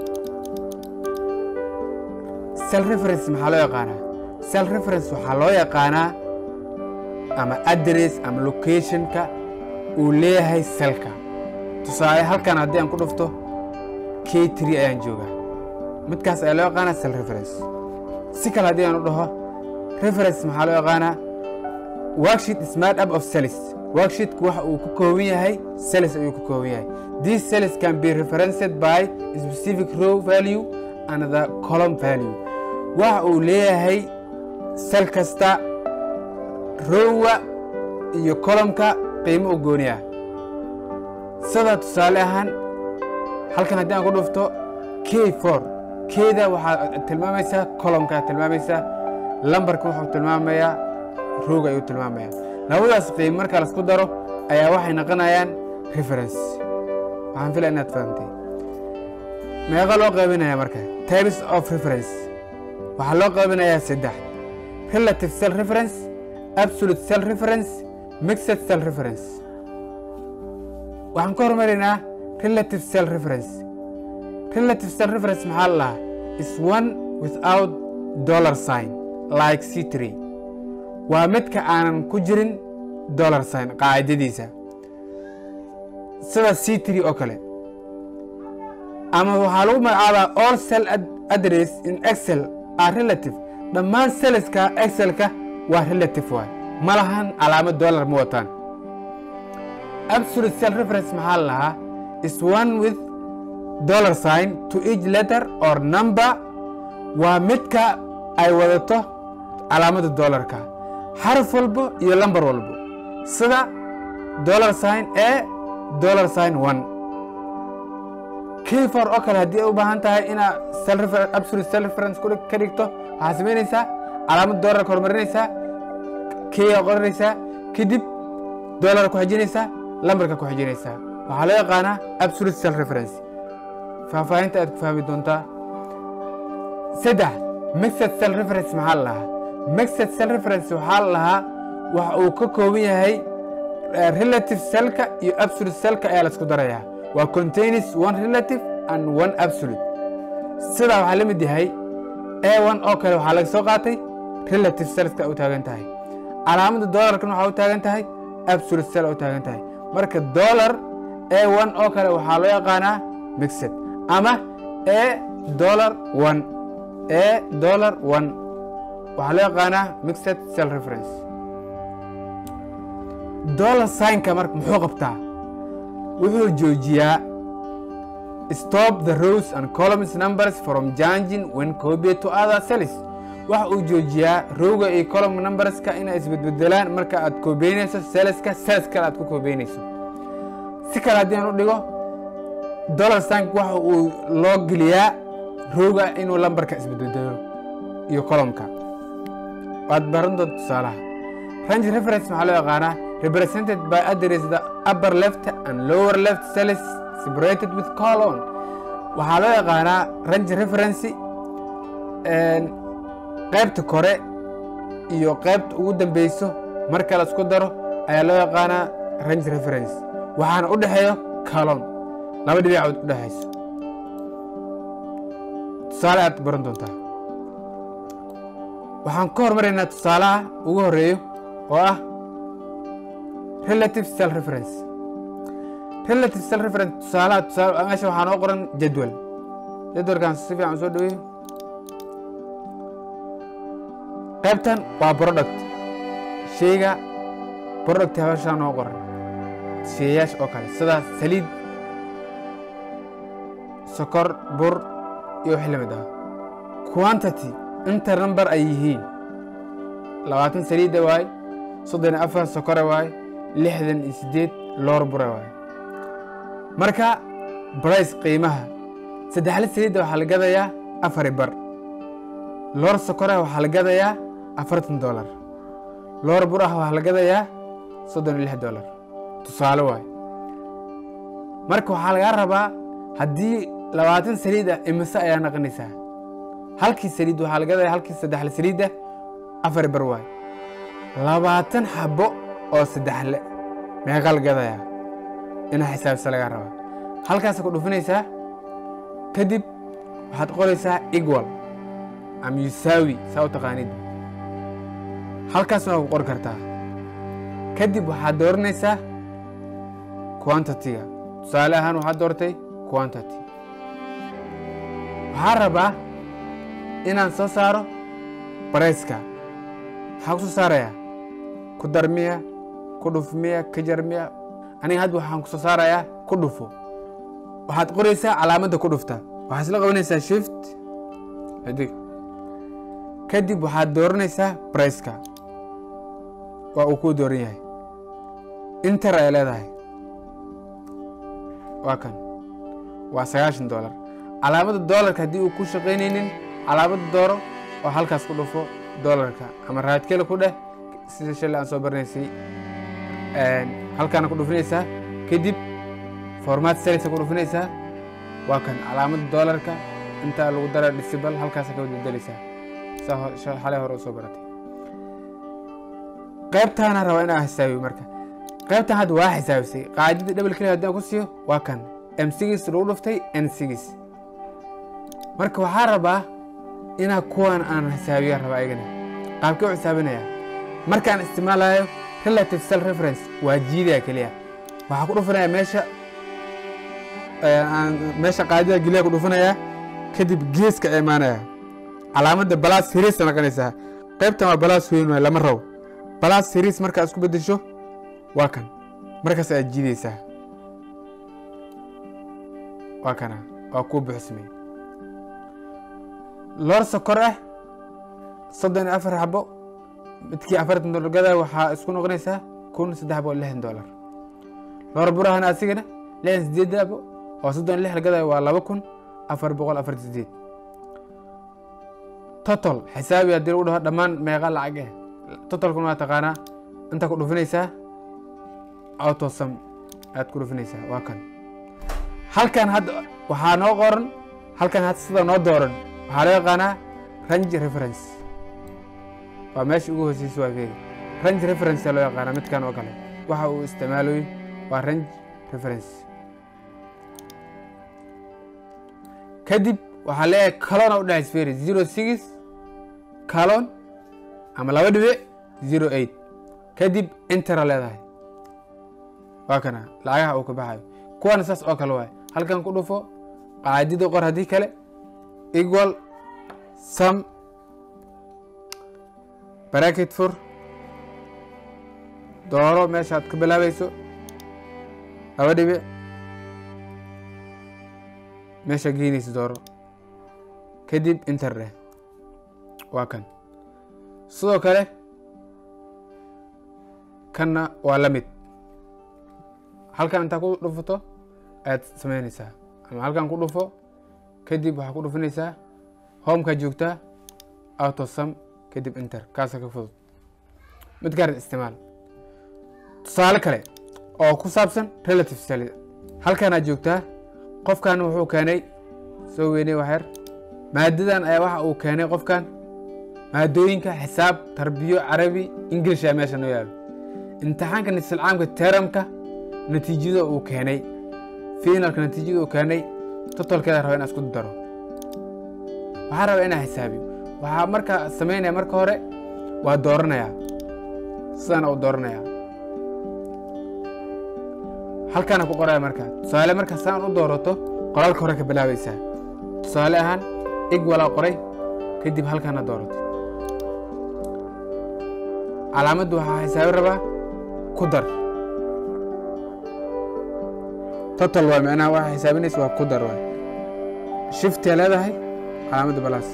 maxaa loo yaqaanaa cell reference waxaa loo yaqaanaa ama address ama location-ka uu leeyahay cellka tusaale halkan haddii aan ku dhufto K3 ayaan joogaa midkaas ayaa loo yaqaanaa cell reference si kale haddii aan u dhaho reference maxaa loo yaqaanaa worksheet is made up of cells worksheet-ku waxa uu ku kooban yahay cells ayuu ku kooban yahay these cells can be referenced by specific row value and the column value waxa uu leeyahay cell kasta row-ga iyo column-ka qiimo u gooniya sida tusaale ahaan halkan haddii aan ku dhufto K4 keeda waxaa tilmaamaysaa column-ka tilmaamaysaa lambarka wuxuu tilmaamayaa row-ga ayuu tilmaamayaa labadaas qiimo marka la isku daro ayaa waxay noqonayaan reference waxaan filayaa inaad fahantay meeqa loo qaybinayaa marka types of reference waxaa loo qaybinayaa 3 relative cell reference absolute cell reference mixed cell reference waxaan ka hormarinaa relative cell reference relative cell reference maxaa la is one without dollar sign like C3 waa midka aanan ku jirin dollar sign qaacidadiisa sida C3 oo kale ama waxaa lagu magacaabaa all cell address in Excel are relative dhammaan cellska Excelka waa relative waay ma lahan calaamad dollar ma wataan absolute cell reference maxaa la is one with dollar sign to each letter or number waa midka ay wadato calaamada dollarka xaraf walbo iyo lambar walbo sida dollar sign A dollar sign 1 key for oo kale haddii u baahan tahay ina absolute cell reference ka dhigto waxaa samaynaysaa calaamad dollar ka hormarinaysaa key qoranaysaa kadib dollar ku xijinaysaa lambarka ku xijinaysaa waxaa loo yaqaanaa absolute cell reference faahfaahinta aad ku fahmi doontaa saddex mixed cell reference maxaa la lahaa mixed cell reference waxaa la lahaa waxa uu ka kooban yahay relative cellka iyo absolute cellka ayaa la isku darayaa waa contains one relative and one absolute sidaa waxaa la mid yahay A1 oo kale waxaa laga soo qaatay relative cellka u taagan tahay calaamada dollarkan waxaa u taagan tahay absolute cell u taagan tahay marka dollar A1 oo kale waxaa loo yaqaanaa mixed ama A dollar 1 A dollar 1 waxaa loo yaqaanaa mixed cell reference dollar sign-ka marka muxuu qabtaa wuxuu joojiyaa stop the rows and columns numbers from changing when copied to other cells waxa uu joojiyaa rowga iyo column numberska inay isbedbedelaan marka aad koobeynayso cells kale aad ku koobeynayso si kale haddii aan u dhigo dollar sign waxa uu loo geliyaa rowga inuu lambarka isbedbedelo iyo columnka waad baran doontaa tusaalaha range reference maxaa loo yaqaanaa represented by address the upper left and lower left cells separated with colon waxaa loo yaqaanaa range reference qaybta kore iyo qaybta ugu dambeyso marka la isku daro ayaa loo yaqaanaa range reference waxaana u dhaxeeyo colon laba dhibicood u dhaxayso tusaale aad baran doontaa waxaan ka hormaraynaa tusaalaha ugu horeeyo oo ah relative cell reference relative cell reference tusaale meesha waxaa noo qoran jadwalkan si fiican soo dhaweeyo qaybtan waa product sheyga product habashaa noo qoran sheeyash oo kale sida saliid sokor bur iyo wixii lamid ah quantity inta number ay yihiin 20 saliida waay 34 sokore waay 68 loor bure waay marka price qiimaha saddexle saliida waxaa la gadayaa 4 bar loor sokore waxaa la gadayaa $40 loor bur ah waxaa la gadayaa $36 tusaale waay marka waxaa laga rabaa haddii 20 saliid ah imise ayaa naqanaysaa halkii saliid waxaa la gadayaa halkii saddexle saliida 4 bar waay 20 xabo oo saddexle meeqa la gadayaa ina xisaabisa laga rabaa halkaas ku dhufinaysaa kadib waxaad qoraysaa equal am yusawi saa u taqaanid halkaasna waa ku qori kartaa kadib waxaad dooranaysaa quantity-ga tusaale ahaan waxaad doortay quantity waxaa rabaa inaan soo saaro price-ka waxaa ku soo saarayaa ku dar miya ku dhuf miya ka jar miya aniga hadda waxaan ku soo saarayaa ku dhufo waxaad qoraysaa calaamadda ku dhufta waxaad isla qabanaysaa shift kadib waxaad dooranaysaa price-ka waa uu kuu dooran yahay inter ay leedahay waa kan waa $90 calaamada dollarka haddii uu ku shaqaynaynin calaamada dooro oo halkaas ku dhufo dollarka ama raadkele ku dheh sida shalay aan soo barnaysay halkaana ku dhufinaysaa kadib format cells ku dhufinaysaa waa kan calaamada dollarka inta lagu dara decimal halkaas ka bedelaysaa xalay hore soo baratay qaybtaana rabaa inaan xisaabiyo marka qaybtan hadda waa xisaabisay qaacidada double click haddii aan ku siiyo waa kan m6 lagu dhuftay n6 marka waxaa rabaa inaa kuwan aan xisaabiya rabaa ayagana qaabkee u xisaabinaya markaan isticmaalayo relative cell reference waa jiidaya keliya waxaa ku dhufanaya meesha qaadida geliya ku dhufanaya kadib geeska imaanaya calaamadda balaas series noqonaysaa qaybtan waa balaas weyn waa lama rabo balaas series markaa isku bedesho waa kan markaas aad jiidaysaa waa kana waa ku buuxsamay loor sokor ah 34 xabo midkii $40 gada waxaa isku noqonaysaa $1360 loor burahan asigana 68 xabo oo 36 gada waa $2448 total xisaabi hadii lagu dhaho dhammaan meeqa lacag ah totalkuna waa taqaanaa inta ku dhufinaysaa autosum aad ku dhufinaysaa waa kan halkan hadda waxaa noo qoran halkan hadda sida noo dooran waxaa loo yaqaanaa range reference waa meesha ugu hooseysa waa fiiri range reference loo yaqaanaa midkan oo kale waxa uu isticmaalayo waa range reference kadib waxaa leeyahay colon u dhaxays fiiri 06 colon ama 2.08 kadib enter leedahay waa kana lacagaha uu ka baxayo kuwan saas oo kale waay halkan ku dhufo qaadida qor hadii kale equal sum bracket for dooro meeshaad ka bilaabayso 2 meesha geynayso dooro kadib enter leh waa kan sidoo kale kanna waa la mid halkan inta ku dhufato aad sameynaysaa ama halkan ku dhufo kadib waxaa ku dhufinaysaa home ka joogtaa auto sum kadib enter kaasa ka fudud mid gaar isticmaal tusaale kale oo ku saabsan relative cell halkan aad joogtaa qofkan wuxuu keenay soo weynay waxyar maadadan ayaa waxa uu keenay qofkan maadooyinka xisaab tarbiyo carabi english ayaa meesha noo yaalo imtixaanka nisal caamka termka natiijada uu keenay finalka natiijada uu keenay totalkeeda raba in isku daro waxaa raba inaan xisaabiyo waxaa marka sameynaya marka hore waa dooranaya sidaan u dooranaya halkan ku qoraya marka tusaale marka saan u doorato qoraalka hore ka bilaabaysaa tusaale ahaan equal qoray kadib halkan doorato calaamaddu waxaa xisaabi rabaa ku dar total waa macnaha waxa xisaabinaysa waa ku dar waa shift leedahay calaamadda balaas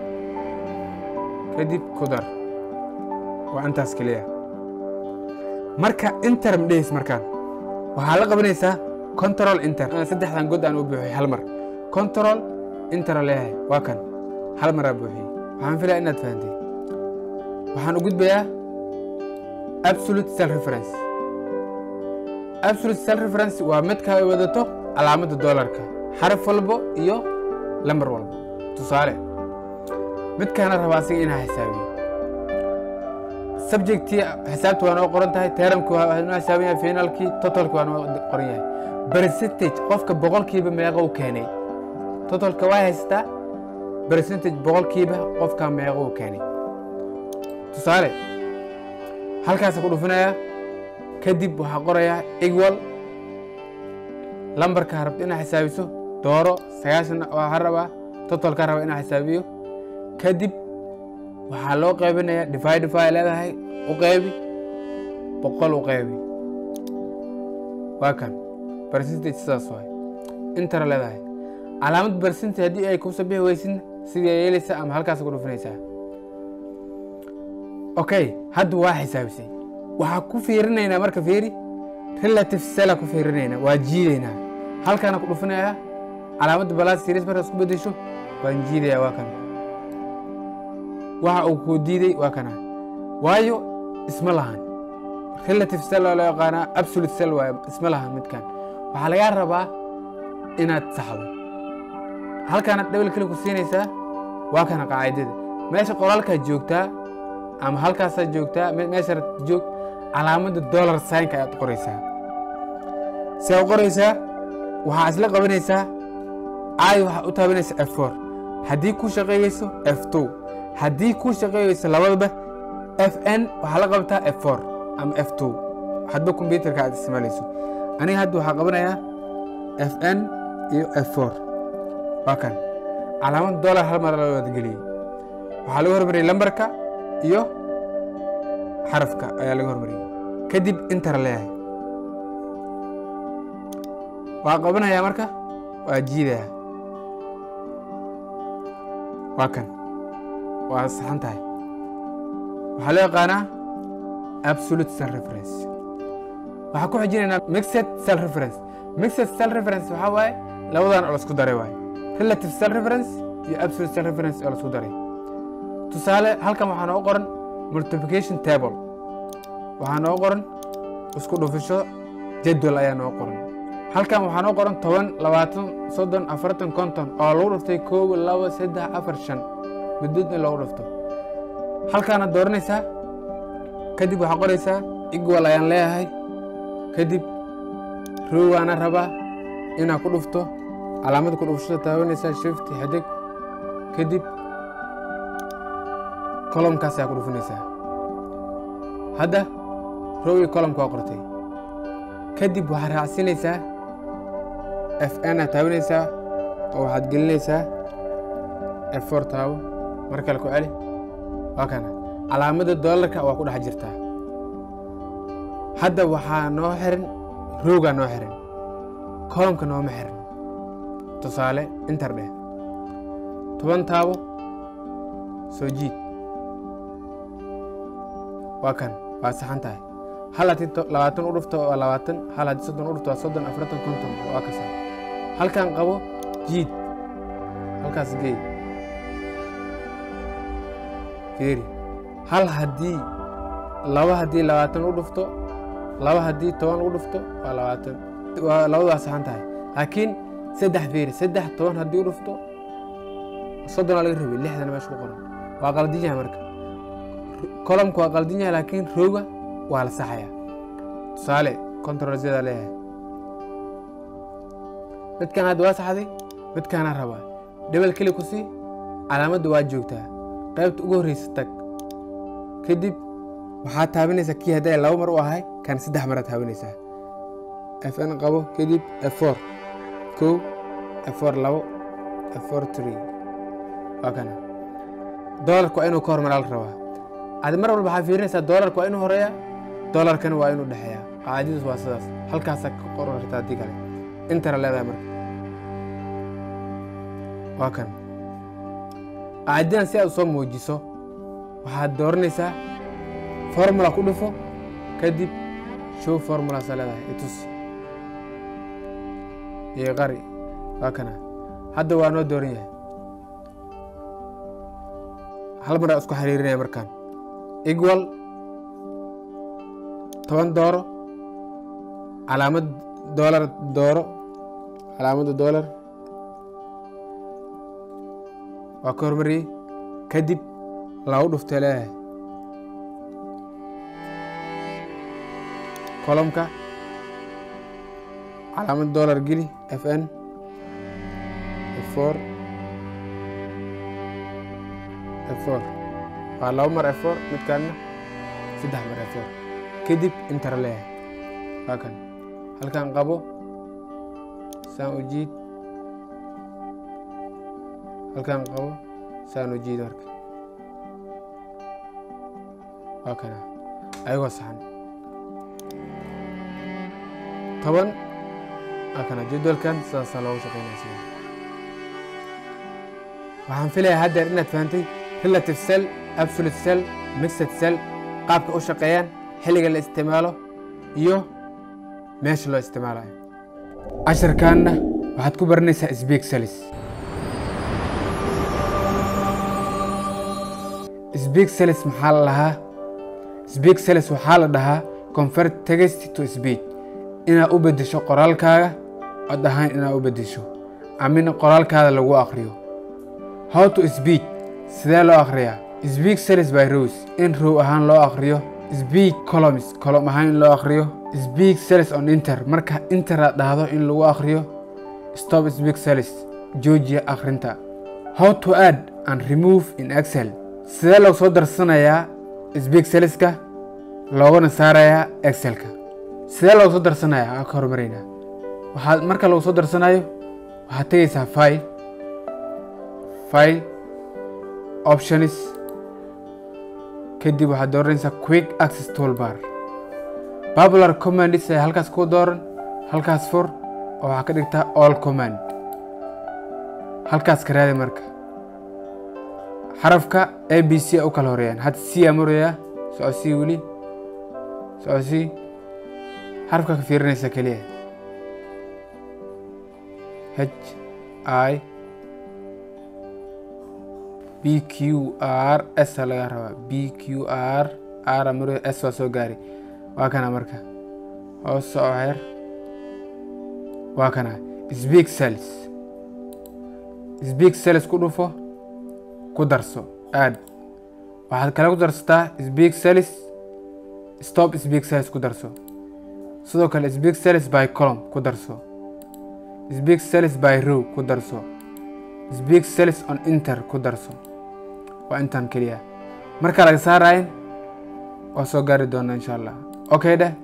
kadib ku dar waa intaas kaliya marka enter days markaan waxaa la qabanaysaa control enter saddexdan god aan u buuxiyay hal mar control enter leeyahay waa kan hal mar aan buuxiyay waxaan filayaa inaad fahantay waxaan u gudbayaa absolute cell reference absolute cell reference waa midka ay wadato calaamadda dollarka xaraf walbo iyo lambar walbo tusaale midkaana rabaa asiga inaa xisaabiyo subjectii xisaabtu waa noo qoran tahay termki waa noo xisaaban yahay finalkii totalki waa noo qoran yahay percentage qofka boqolkiiba meeqa uu keenay totalka waa haystaa percentage boqolkiiba qofka meeqa uu keenay tusaale halkaas ku dhufanaya kadib waxaa qorayaa equal lambarka rabto inaa xisaabiso dooro 90 waa rabaa totalka raba inaa xisaabiyo kadib waxaa loo qaybinayaa divide by leedahay u qaybi 100 u qaybi waa kan percentage sidaas waay enter leedahay calaamad percentage haddii ay ku soo bixi weysin sidii yeelaysa ama halkaas ku dhufinaysaa okay hadda waa xisaabisay waxaa ku fiirinaynaa marka fiiri relative cell ku fiirinaynaa waa jiidaynaa halkaana ku dhufinayaa calaamadda balaas series markaad isku bedesho waan jiidayaa waa kan waxa uu ku diiday waa kana waayo isma lahan relative cell loo yaqaanaa absolute cell waa isma lahan midkan waxaa laga rabaa inaad saxdo halkaana double click ku siinaysaa waa kana qaacidada meesha qoraalka joogtaa ama halkaas joogtaa meesha joog calaamadda dollar sign ka aad qoraysaa si aad qoraysaa waxa isla qabanaysaa ay waxa u taabanaysaa F4 haddii ku shaqeeyayso F2 haddii ku shaqeeyayso labadaba FN waxa la qabtaa F4 ama F2 hadba computerka aad isticmaalayso aniga hadda waxa qabanayaa FN iyo F4 wakan calaamad dollar hal mar la wada geliyay waxa lagu hormariyay lambarka iyo xarafka ayaa lagu hormariyay kadib enter leeyahay waa qabanaya marka waa jiidaya wakan waa saxan tahay waxa loo yaqaanaa absolute cell reference waxa ku xijinayna mixed cell reference waxa waaye labadan oo isku daray waaye relative cell reference iyo absolute cell reference oo isku daray tusaale halkan waxa noo qoran multiplication table waxa noo qoran isku dhufasho jadwal ayaa noo qoran halkan waxa noo qoran 10 20 30 40 50 oo lagu dhuftay 1 2 3 4 5 midna lagu dhufto halkaana dooranaysaa kadib waxa qoraysaa equal ayaan leeyahay kadib row ana rabaa inaan ku dhufto calaamad ku dhufashada taabanaysaa shift xidig kadib column kaas ayaa ku dhufanaysaa hadda row iyo column ka qortay kadib waxa raacsinaysaa FN taabanaysaa oo waxaad gelinaysaa F4 taabo marka la ku celi waa kana calaamada dollarka waa ku dhex jirtaa hadda waxa noo xiran rowga noo xiran column-ka noo ma xiran tusaale enter dheh 10 taabo soo jiid waa kan waa saxan tahay hal hadii 20 u dhufto waa 20 hal hadii 30 u dhufto waa 30 40 50 waa ka sax halkan qabo jiid halkaas geey fiiri hal hadii laba hadii 20 u dhufto laba hadii 10 u dhufto waa 20 waa labada saxan tahay laakiin saddex fiiri saddex 10 hadii u dhufto 30 laga rabay 60 meesha ku qoran waa qaldan yahay marka column-ku waa qaldan yahay laakiin rowga waa la saxaya tusaale control z leeyahay midkan hadda waa saxday midkan aan rabaa double click ku sii calaamadu waa joogtaa qaybta ugu horeysa tag kadib waxa taabanaysaa kii haday laba mar u ahay kan saddex mar taabanaysaa FN qabo kadib F4 2 F4 2 F4 3 wakana dollarku waa inuu ka hormaraa la rabaa aad mar walba waxa fiirinaysaa dollarku waa inuu horeeyaa dollarkan waa inuu dhaxeeyaa qaadadiisu waa sidaas halkaas ka qorortaa tii kale enter leedahay marka wakan qaadidan si aad soo muujiso waxaad dooranaysaa formula ku dhufo kadib show formula leedahay itus iyo qari wakana hadda waa noo dooran yahay hal mar isku xiriirinaya markaan equal 10 dooro calaamad dollar dooro calaamada dollar waa ka hormariyay kadib lagu dhuftay leeyahay column-ka calaamad dollar geli FN F4 waa laba mar F4 midkaana saddex mar F4 kadib enter leeyahay waa kan halkan qabo saan u jiid halkan qabo saan u jiid marka waa kana ayagoo saxan 10 waa kana jadwalkan sidaas loogu shaqeynaysaa waxaan filayaa hadda inaad fahantay relative cell absolute cell mixed cell qaabka u shaqeeyaan xilliga la isticmaalo iyo meesha loo isticmaalayo casharkaana waxaad ku baranaysaa speak cells speak cells maxaa la dhahaa speak cells waxaa la dhahaa convert text to speech inaad u bedesho qoraalkaaga cod ahaan inaad u bedesho amina qoraalkaada lagu akhriyo how to speak sidee loo akhriyaa speak cells by rows in row ahaan loo akhriyo speak columns column ahaan loo akhriyo speak cells on enter marka enter aad dhahdo in lagu akhriyo stop speak cells joojiya akhrinta how to add and remove in Excel sidee loo soo darsanayaa pixelska loogana saarayaa Excelka sidee loo soo darsanayaa ka hormarina waxa marka loo soo darsanayo waxa tagaysaa file options kadib waxa dooranaysaa quick access toolbar popular commands ay halkaas ku dooran halkaas fur oo waxa ka dhigtaa all command halkaas ka raadi marka xarafka ABC oo kala horeeyaan had C amraya socodsi wali socodsi xarafka ka fiirinaysa kaliya H I B Q R S laga rabaa B Q R R amraya S waa soo gaari waa kana marka oo soo xir waa kana speak cells ku dhufo ku darso add waxaad kala ku darsataa speak cells stop speak cells ku darso sidoo kale speak cells by column ku darso speak cells by row ku darso speak cells on enter ku darso waa intaan kaliya marka laga saarayn waa soo gaari doona insha Allah okay da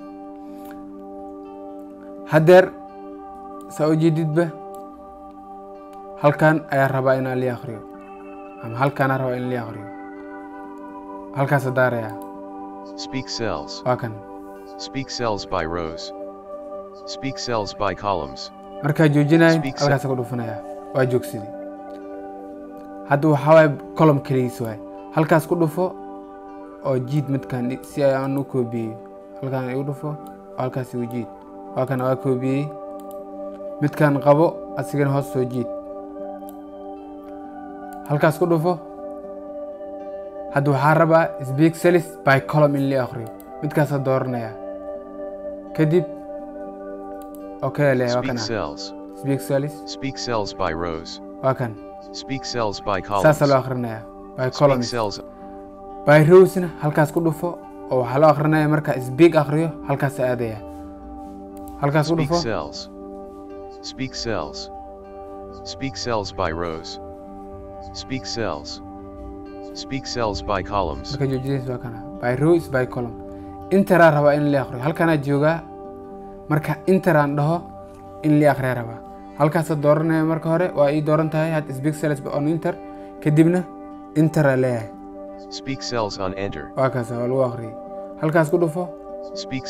hadeer soo jeedidba halkan ayaa rabaa in aan la akhriyo ama halkan ayaa rabaa in la akhriyo halkaas daaraya speak cells waa kan speak cells by rows speak cells by columns marka joojinay halkaas ku dhufanaya waa joogsidii hadda waxa way column kaliis way halkaas ku dhufo oo jiid midkan si ay aan u koobiyo halkan ay u dhufo halkaas u jiid waa kan waa koobiyo midkan qabo asigana hoos soo jiid halkaas ku dhufo hadda waxa rabaa speak cells by column in la akhriyo midkaas dooranaya kadib okay le waa kana speak cells by rows waa kan speak cells by columns saas loo akhrinaya by columns by rows halkaas ku dhufo oo waxa loo akhrinaya marka speak akhriyo halkaas aadaya halkaas ku dhufo speak cells by rows speak cells by columns marka joojinaysa waa kana by rows by column enter raba in la akhriyo halkana jooga marka enter aan dhaho in la akhriyo raba halkaas dooranaya marka hore waa ii dooran tahay had speak cells on enter kadibna enter leeyahay speak cells on enter waa kaas waa lagu akhriyo halkaas ku dhufo speak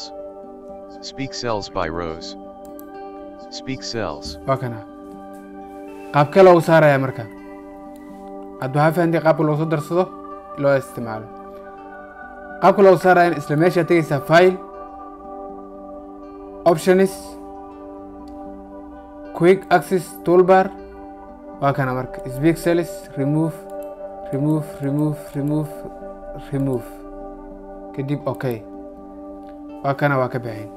cells by rows speak cells waa kana qaabka loo saaraya marka hadda waxa fahantii qaabka loo soo darsado loo isticmaalo qaabka loo saaraya isla meesha tagaysa file options quick access toolbar waa kana marka speak cells remove kadib okay waa kana waa ka bixin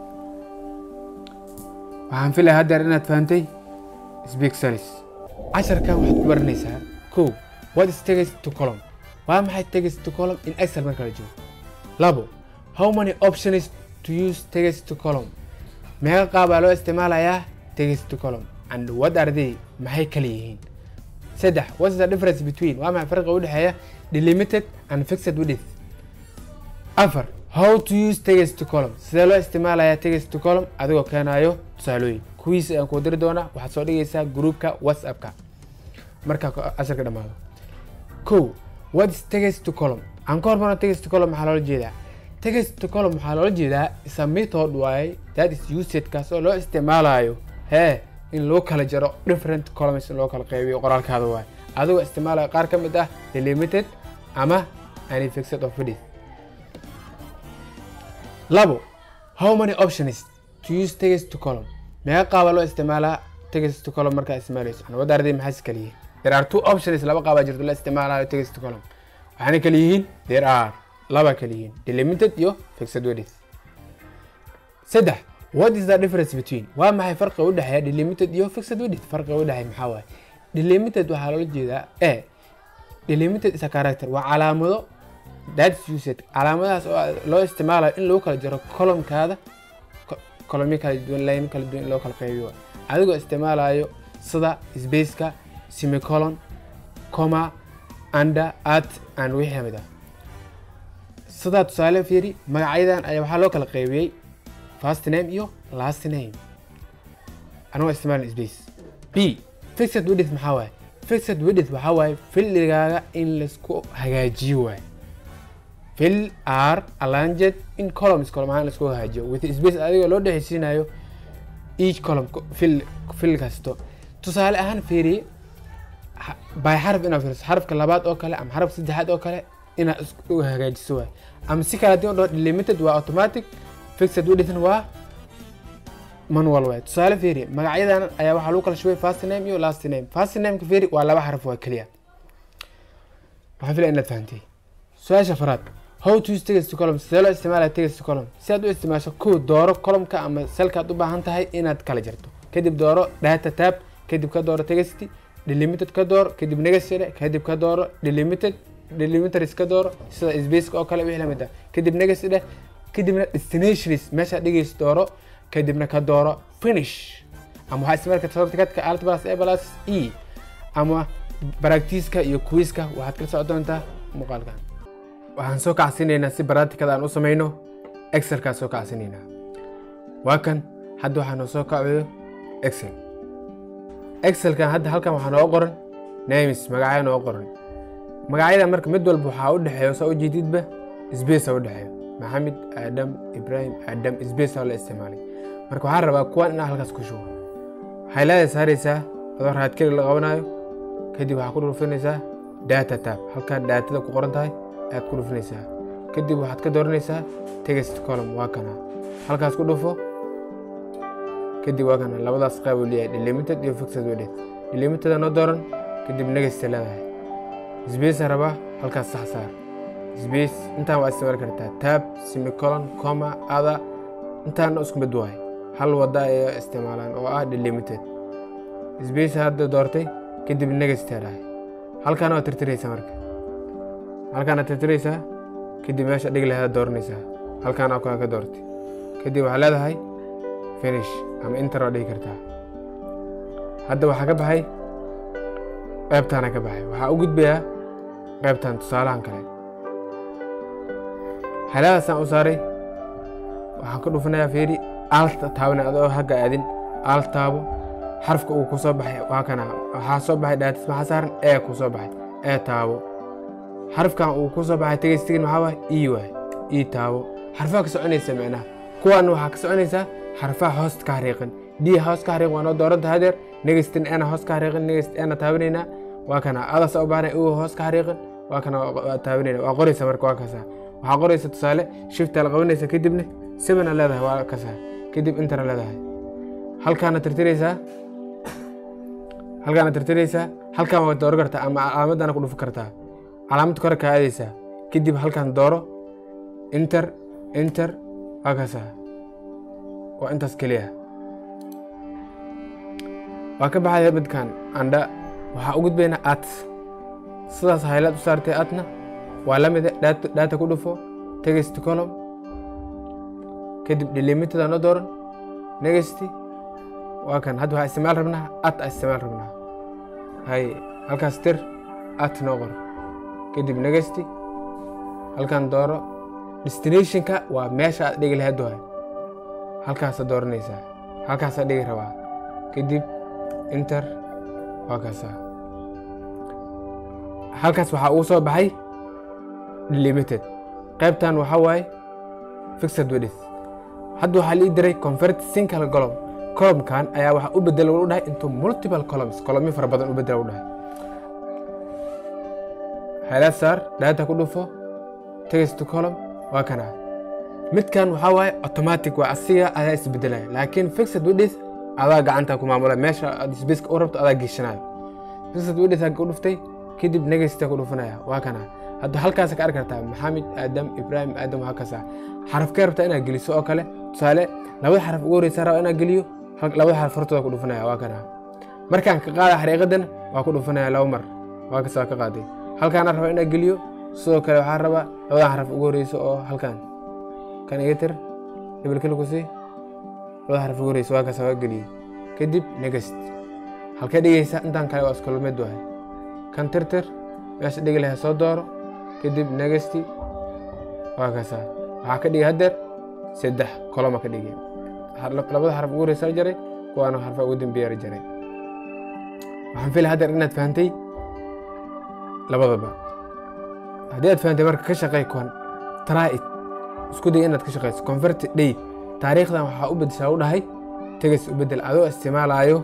waxaan filayaa hadda inaad fahantay speak cells casharkan waxaad ku baranaysaa kow what is text to column waa maxay text to column in Excel marka la joogo labo how many options to use text to column meeqa qaab loo isticmaalayaa text to column and what are they maxay kala yihiin saddex what is the difference between waa maxay farqiga u dhaxeeya delimited and fixed width afar how to use text to column sidee loo isticmaalayaa text to column adigoo keenayo tusaalooyin kuwiis aan ku diri doona waxaad soo dhigaysaa groupka WhatsApp-ka marka casharka dhamaado kow what is text to column aan ka hormarno text to column maxaa loola jeedaa text to column waxaa loola jeedaa is a method way that is used kaas oo loo isticmaalayo in loo kala jaro different columns in loo kala qaybiyo qoraalkaada way adigoo isticmaalaya qaar ka mid ah delimited ama unfixed of width labo how many options to use text to column meeqa qaab loo isticmaalaa text to column marka isticmaalayso ana wadaarday maxay iska leeyihiin there are two options laba qaab jirto la isticmaalayo text to column waxaana kala yihiin there are laba kala yihiin delimited iyo fixed width saddex what is the difference between waa maxay farqiga u dhaxeeya delimited iyo fixed width farqiga u dhaxeeya maxaa waaye delimited waxaa loola jeedaa delimited is a character waa calaamado that's used calaamadahaas oo loo isticmaalayo in lagu kala jaro column-kaada column kala duwan line kala duwan loo kala qaybiyo adigoo isticmaalayo sida space-ka semicolon comma under at and wixii lamid ah sidaa tusaale fiiri magacyadan ayaa waxaa loo kala qaybiyey first name iyo last name anoo isticmaalin space b fixed width maxaa waaye fixed width waxaa waaye filligaaga in laisku hagaajiyo waaye fill are arranged in columns ahaan laisku hagaajiyo with space adigoo loo dhexeysiinayo each column fill kasto tusaale ahaan fiiri by xaraf inaad fiiriso xarafka labaad oo kale ama xarafka saddexaad oo kale inaad isku hagaajiso waaye ama si kale hadii delimited waa automatic fixed width waa manual way tusaale fiiri magacyadan ayaa waxa lagu kala shubay first name iyo last name first name ka fiiri waa laba xaraf waa kaliya waxaan filayaa inaad fahantay su'aasha afraad how to use text column sidee loo isticmaalaa text column si aad u isticmaasho ku dooro column-ka ama cell-ka aad u baahan tahay inaad kala jarto kadib dooro data tab kadib ka dooro text delimited ka dooro kadib next kadib ka dooro delimitaries ka dooro sida space oo kale wixii la mid ah kadib next kadibna destinations meesha dhigayso dooro kadibna ka dooro finish ama waxa isticmaal kartaa shortcut-ka alt plus a plus e ama practice-ka iyo quiz-ka waxaad ka soo doontaa muuqaalkan waxaan soo kacsineynaa si practical aan u sameeyno excel-ka soo kacsineynaa waa kan hadda waxaan soo kacayo excel-ka hadda halkan waxaan oo qoran names magacyada oo qoran magacyada marka mid walba waxa u dhaxeeyo soo jeedidba space u dhaxeeyo maxamed adam ibrahim adam space la isticmaalay marka waxaan rabaa kuwan in halkaas ku shubo highlight saaraysa adoo raad kale la qabanayo kadib waxa ku dhufanaysaa data tab halkan daatada ku qoran tahay aad ku dhufanaysaa kadib waxaad ka dooranaysaa text column waa kana halkaas ku dhufo kadib waa kana labadaas qayb u leeyahay delimited iyo fixed width delimited aan dooran kadib next leedahay space raba halkaas sax saar space inta waa isticmaal kartaa tab semicolon comma ada intaan isku mid waay hal wada ay isticmaalaan oo ah delimited space hadda doortay kadib next leedahay halkaan waa tirtiraysaa marka halkaan aad tirtiraysaa kadib meesha dhig lahayd dooranaysaa halkaan aad ka doortay kadib waxa leedahay finish ama enter oo dhigi kartaa hadda waxa ka baxay qaybtaan ka baxay waxa u gudbayaa qaybtaan tusaalahan kale halaasan u saaray waxaan ku dhufanayaa fiiri alt taabana adoo haga aadin alt taabo xarafka uu ku soo baxay waa kana waxa soo baxay data waxa saaran ee ku soo baxay ee taabo xarafkan uu ku soo baxay tegistigin waxa waa e taabo xarfaha ka soconaysa macnaha kuwan waxa ka soconaysa xarfaha hoos ka xariiqan d hoos ka xariiq waa noo dooranta hadeer next ana hoos ka xariiqan next ana taabanayna waa kana ada soo baahnay uu hoos ka xariiqan waa kana taabanayna waa qoraysa marka waa kaasa waxa qoraysa tusaale shift la qabanaysa kadibna 7 leedahay waa kaasa kadib enter leedahay halkaana tirtiraysa halkaan waa dooran kartaa ama calaamadana ku dhufan kartaa calaamad kor ka aadaysa kadib halkaan dooro enter waa kaasa waa intaas kaliya waa ka baxaya midkan anda waxa u gudbayna at sidaas highlight u saartay atna waa la mid data ku dhufo text column kadib delimited aan dooran next waa kan hadda waxa isticmaal rabnaa at isticmaal rabnaa hay halkaas tir at noo qor kadib next halkan dooro destination-ka waa meesha aad dhigi lahayd waay halkaas dooranaysaa halkaas dhigi rabaa kadib enter waa kaasa halkaas waxa uu soo baxay delimited qaybtan waxa waaye fixed width hadda waxa la diray convert single column kan ayaa waxa u bedel u dhahay into multiple columns column fara badan u bedel u dhahay highlight sar data ku dhufo text column waa kana midkan waxa waaye automatic waa asiga ayaa isbedelay laakiin fixed width adaa gacanta ku maamula meesha aad space u rabto adaa gishanayo fixed width ku dhuftay kadib next ku dhufanaya waa kana hadda halkaas ka arki kartaa maxamed adam ibrahim adam waxa kaasa xaraf ka rabta inaad geliso oo kale tusaale laba xaraf ugu horeysa raba inaad geliyo laba xaraf fartooda ku dhufanaya waa kana markaan ka qaada xariiqadan waa ku dhufanaya laba mar waa kaasa ka qaaday halkaan raba inaad geliyo sidoo kale waxa raba laba xaraf ugu horeysa oo halkaan kan iga tir double click ku sii laba xaraf ugu horeysa waa kaasa waa geliyo kadib next halka dhigaysa intaan kale waa isku mid wahay kan tirtir meesha dhigi lahaa soo dooro kadib next waa kaasa waxa ka dhigay hadeer 3 column ka dhigay labada xaraf ugu horeysa jaray kuwaana xarfa ugu dambeeyay jaray waxaan filayaa hadeer inaad fahantay labadaba haddii aad fahantay marka ka shaqeey kuwan try it isku day inaad ka shaqeyso convert date taariikhdan waxa u bedeshaa u dhahay text u bedel adoo isticmaalayo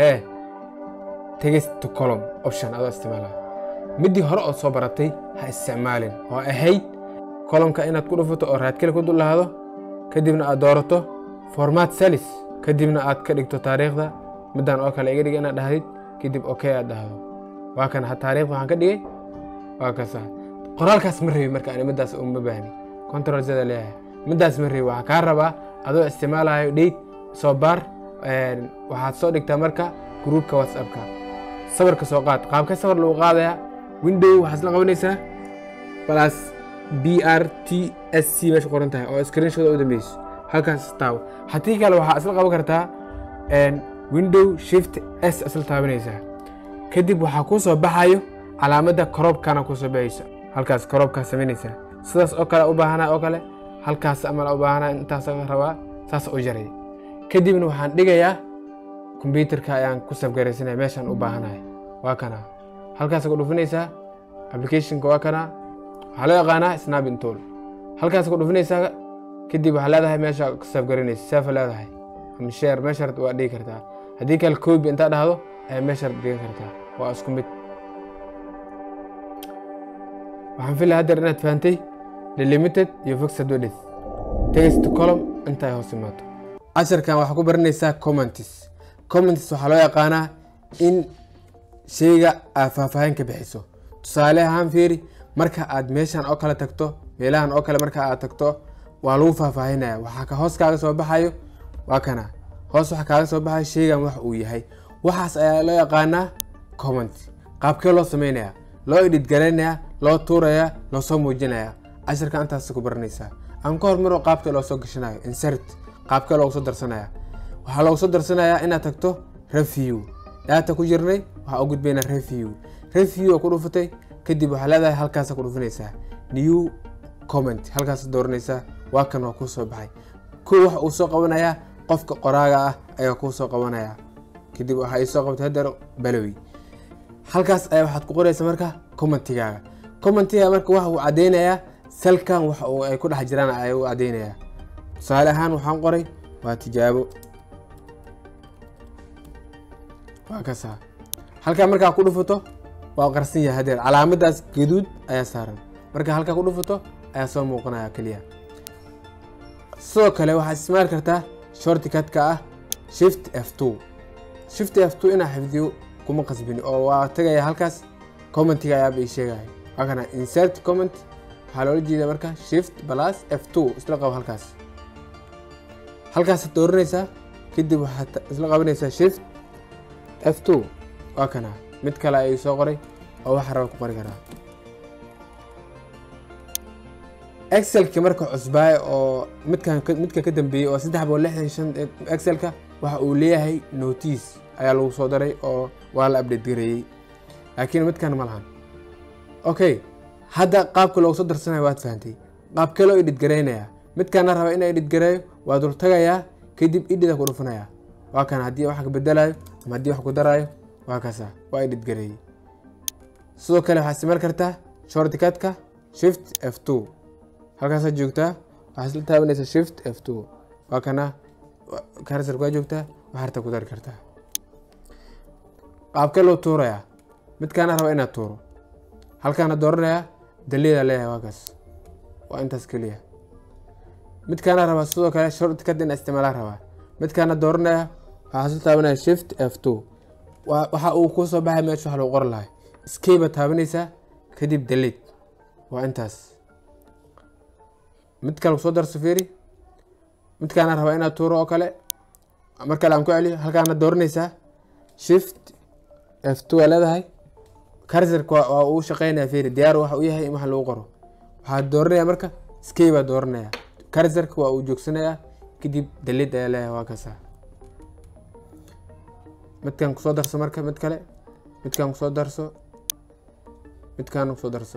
text to column option adoo isticmaalayo midii hore oo soo baratay ha isticmaalin oo ahayd column-ka inaad ku dhufato oo raad kale ku dul lahaado kadibna aad doorato format cells kadibna aad ka dhigto taariikhda midaan oo kale iga dhig inaad dhahdid kadib okay aad dhahdo waa kan taariikhda waxaan ka dhigay waa kaasa qoraalkaas ma reebi marka aan midaas uma baahni control zada leeyahay midaas ma reebi waxa ka rabaa adoo isticmaalayo date soo bar waxaad soo dhigtaa marka groupka WhatsApp-ka sawirka soo qaad qaabka sawir lagu qaadaya window waxaad la qabanaysaa plus BRTSC meesha qoran tahay oo screenshot u dambeeyay halkaas taaw haddii kale waxaa isla qaban kartaa window shift S isla taabanaysaa kadib waxaa ku soo baxayo calaamadda crop-kana ku soo baxaysa halkaas crop-ka sameynaysaa sidaas oo kale u baahanaa oo kale halkaas ama u baahanaa intaas aan rabaa saas u jaray kadibna waxaan dhigayaa computerka ayaan ku safgaraysanay meeshan u baahanahay waa kana halkaas ku dhufinaysaa application-ka waa kana waxa loo yaqaanaa snapping tool halkaas ku dhufinaysaa kadib waxa leedahay meesha ku safgarinaysa save leedahay ama share meesha waa dhigi kartaa haddii kale copy inta dhahdo ay meesha dhigi kartaa waa isku mid waxaan filayaa hadeer inaad fahantay delimited iyo fixed width text column inta ay hoos imaato casharkan waxaa ku baranaysaa comments waxaa loo yaqaanaa in shayga aad faahfaahin ka bixiso tusaale ahaan fiiri marka aad meeshan oo kale tagto meelahan oo kale marka aad tagto waa lagu faahfaahinaya waxaa ka hoos kaaga soo baxayo waa kana hoos waxa kaaga soo baxayo shaygan wax uu yahay waxaas ayaa loo yaqaanaa comment qaabkee loo sameynaya loo edit garaynaya loo tuuraya loo soo muujinaya casharka intaas ku baranaysaa aan ka hormaro qaabka loo soo gashanayo insert qaabka loo soo darsanaya waxaa loo soo darsanayaa inaad tagto review data ku jirnay waxa u gudbayna review ku dhufatay kadib waxa leedahay halkaas ku dhufinaysaa new comment halkaas dooranaysaa waa kan waa ku soo baxay ku wax uu soo qabanaya qofka qoraaga ah ayaa ku soo qabanaya kadib waxa ay soo qabtay hadar balawi halkaas ay waxaad ku qoraysaa marka commentigaaga marka waxa uu cadeynaya salkan waxa uu ay ku dhex jiraan ay u cadeynaya tusaale ahaan waxaan qoray waa tijaabo waa kaasa halka marka ku dhufato waa qarsan yahay hadeer calaamadaas gaduud ayaa saaran marka halka ku dhufato ayaa soo muuqanaya kaliya sidoo kale waxaad isticmaali kartaa shortcut-ka ah shift F2 ina xifdiyo kuma qasbin oo waa tagaya halkaas commentiga ayaa bay sheegay waa kana insert comment waxa loo jeedaa marka shift plus F2 isla qabo halkaas dooranaysaa kadib waxaad isla qabanaysaa shift F2 waa kana mid kale ay soo qoray oo wax raba ku qori karaa Excel-ka marka cusbay oo midka ka dambeeyay oo 365 Excel-ka waxa uu leeyahay notice ayaa lagu soo daray oo waa la update gareeyay laakiin midkan ma lahan okay hadda qaabka loo soo darsanayo waad fahantay qaabka loo edit gareynaya midkan raba in edit gareeyo waa dul tagayaa kadib edit ku dhufanaya waa kan hadii wax ka bedelayo ama hadii wax ku darayo waa kaasa waa edit gareeyay sidoo kale waxaad isticmaali kartaa shortcut-ka shift F2 halkaas joogtaa waxaad la taabanaysaa shift F2 waa kana cursor ku joogtaa waxaad ku dari kartaa qaabka loo tuuraya midkaan raba inaad tuuro halkaan dooranaya daleeda leeyahay waa kaas waa intaas kaliya midkaan raba sidoo kale shortcut in isticmaala raba midkaan dooranaya waxaad la taabanaysaa shift F2 waxa uu ku soo baxay meesha wax lagu qor lahay escape taabanaysaa kadib delete waa intaas mid kale soo darso fiiri midkaan raba inaad tuuro oo kale marka aan ku celiyo halkaan dooranaysaa shift F2 leedahay cursor-ka waa uu shaqeynaya fiiri diyaar waxa uu yahay in wax lagu qoro waxa dooranaya marka escape dooranaya cursor-ka waa uu joogsanaya kadib delete ayaa leeyahay waa kaasa midkaan ku soo darso marka mid kale midkaan ku soo darso midkaan soo darso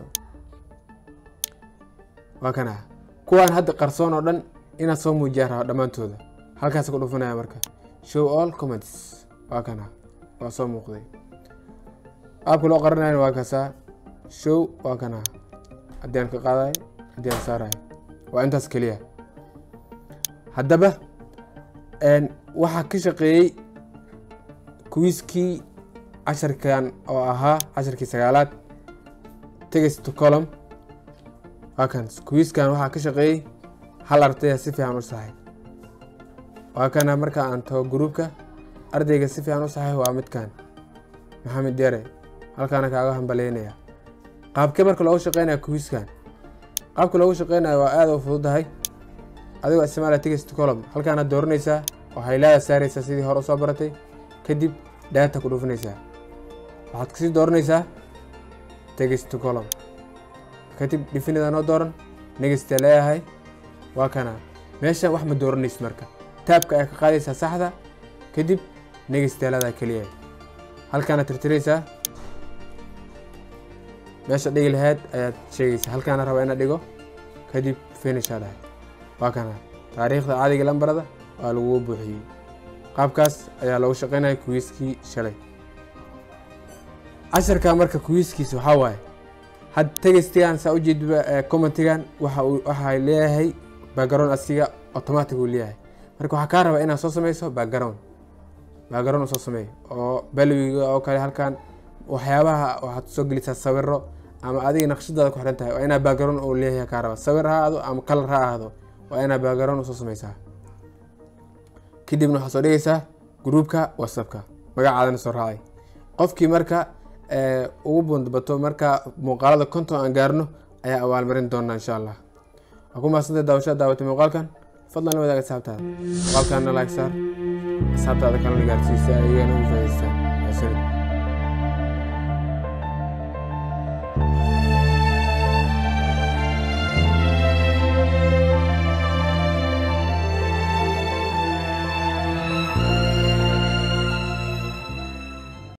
waa kana kuwaan hadda qarsoon oo dhan inaad soo muujiyaan raba dhammaantooda halkaas ku dhufanaya marka show all comments waa kana waa soo muuqday qaabka loo qarinayo waa kasaa show waa kana haddii aan ka qaadayo haddii aan saarayo waa intaas keliya haddaba waxaa ka shaqeeyey kuwiiskii casharkan oo ahaa casharkii 9aad text to column waa kan kuwiiskan waxaa ka shaqeeyey hal ardayda si fiican u saxay waa kana marka aan tago groupka ardayga si fiican u saxay waa midkan maxamed yare halkaana kaaga hambaleynaya qaabkee marka loogu shaqeynayo kuwiiskan qaabka loogu shaqeynayo waa aad u fududahay adigoo isticmaala text to column halkaana dooranaysaa waxay leedahay saaraysaa sidii hore soo baratay kadib data ku dhufanaysaa waxaad kasii dooranaysaa text to column kadib definida noo dooran next leeyahay waa kana meesha wax ma dooranaysid marka taabka ay ka qaadaysaa saxda kadib next leedahay kaliya halkaana tirtiraysaa meesha dhigi lahayd ayaad sheegaysaa halkaana raba inaad dhigo kadib finish aad waa kana taariikhda caadiga lambarada waa lagu buuxiyey qaabkaas ayaa lagu shaqeynaya kuwiiskii shalay casharka marka kuwiiskiisa waxaa waaye had tegistigan saa ujeedba commentigan waxa leeyahay background asiga automatic uu leeyahay marka waxaa kaa raba inaad soo sameyso background soo sameey oo balwiga oo kale halkan waxyaabaha waxaad soo gelisaa sawiro ama adiga naqshadaada ku xiran tahay waa inaad background uu leeyahay kaa raba sawir ha ahaado ama color ha ahaado waa inaad background soo sameysaa kadibna waxaad soo dhigaysaa groupka whatsappka magacaadana soo raacay qofkii marka ugu bundbato marka muuqaalada konton aan gaarno ayaa abaalmarin doonaa insha Allah aku maasantay daawatay muuqaalkan fadlan la wadaaga asxaabtaada muuqaalkan like saar asxaabtaada kalena gaarsiisa ayagana u faa'iideystaan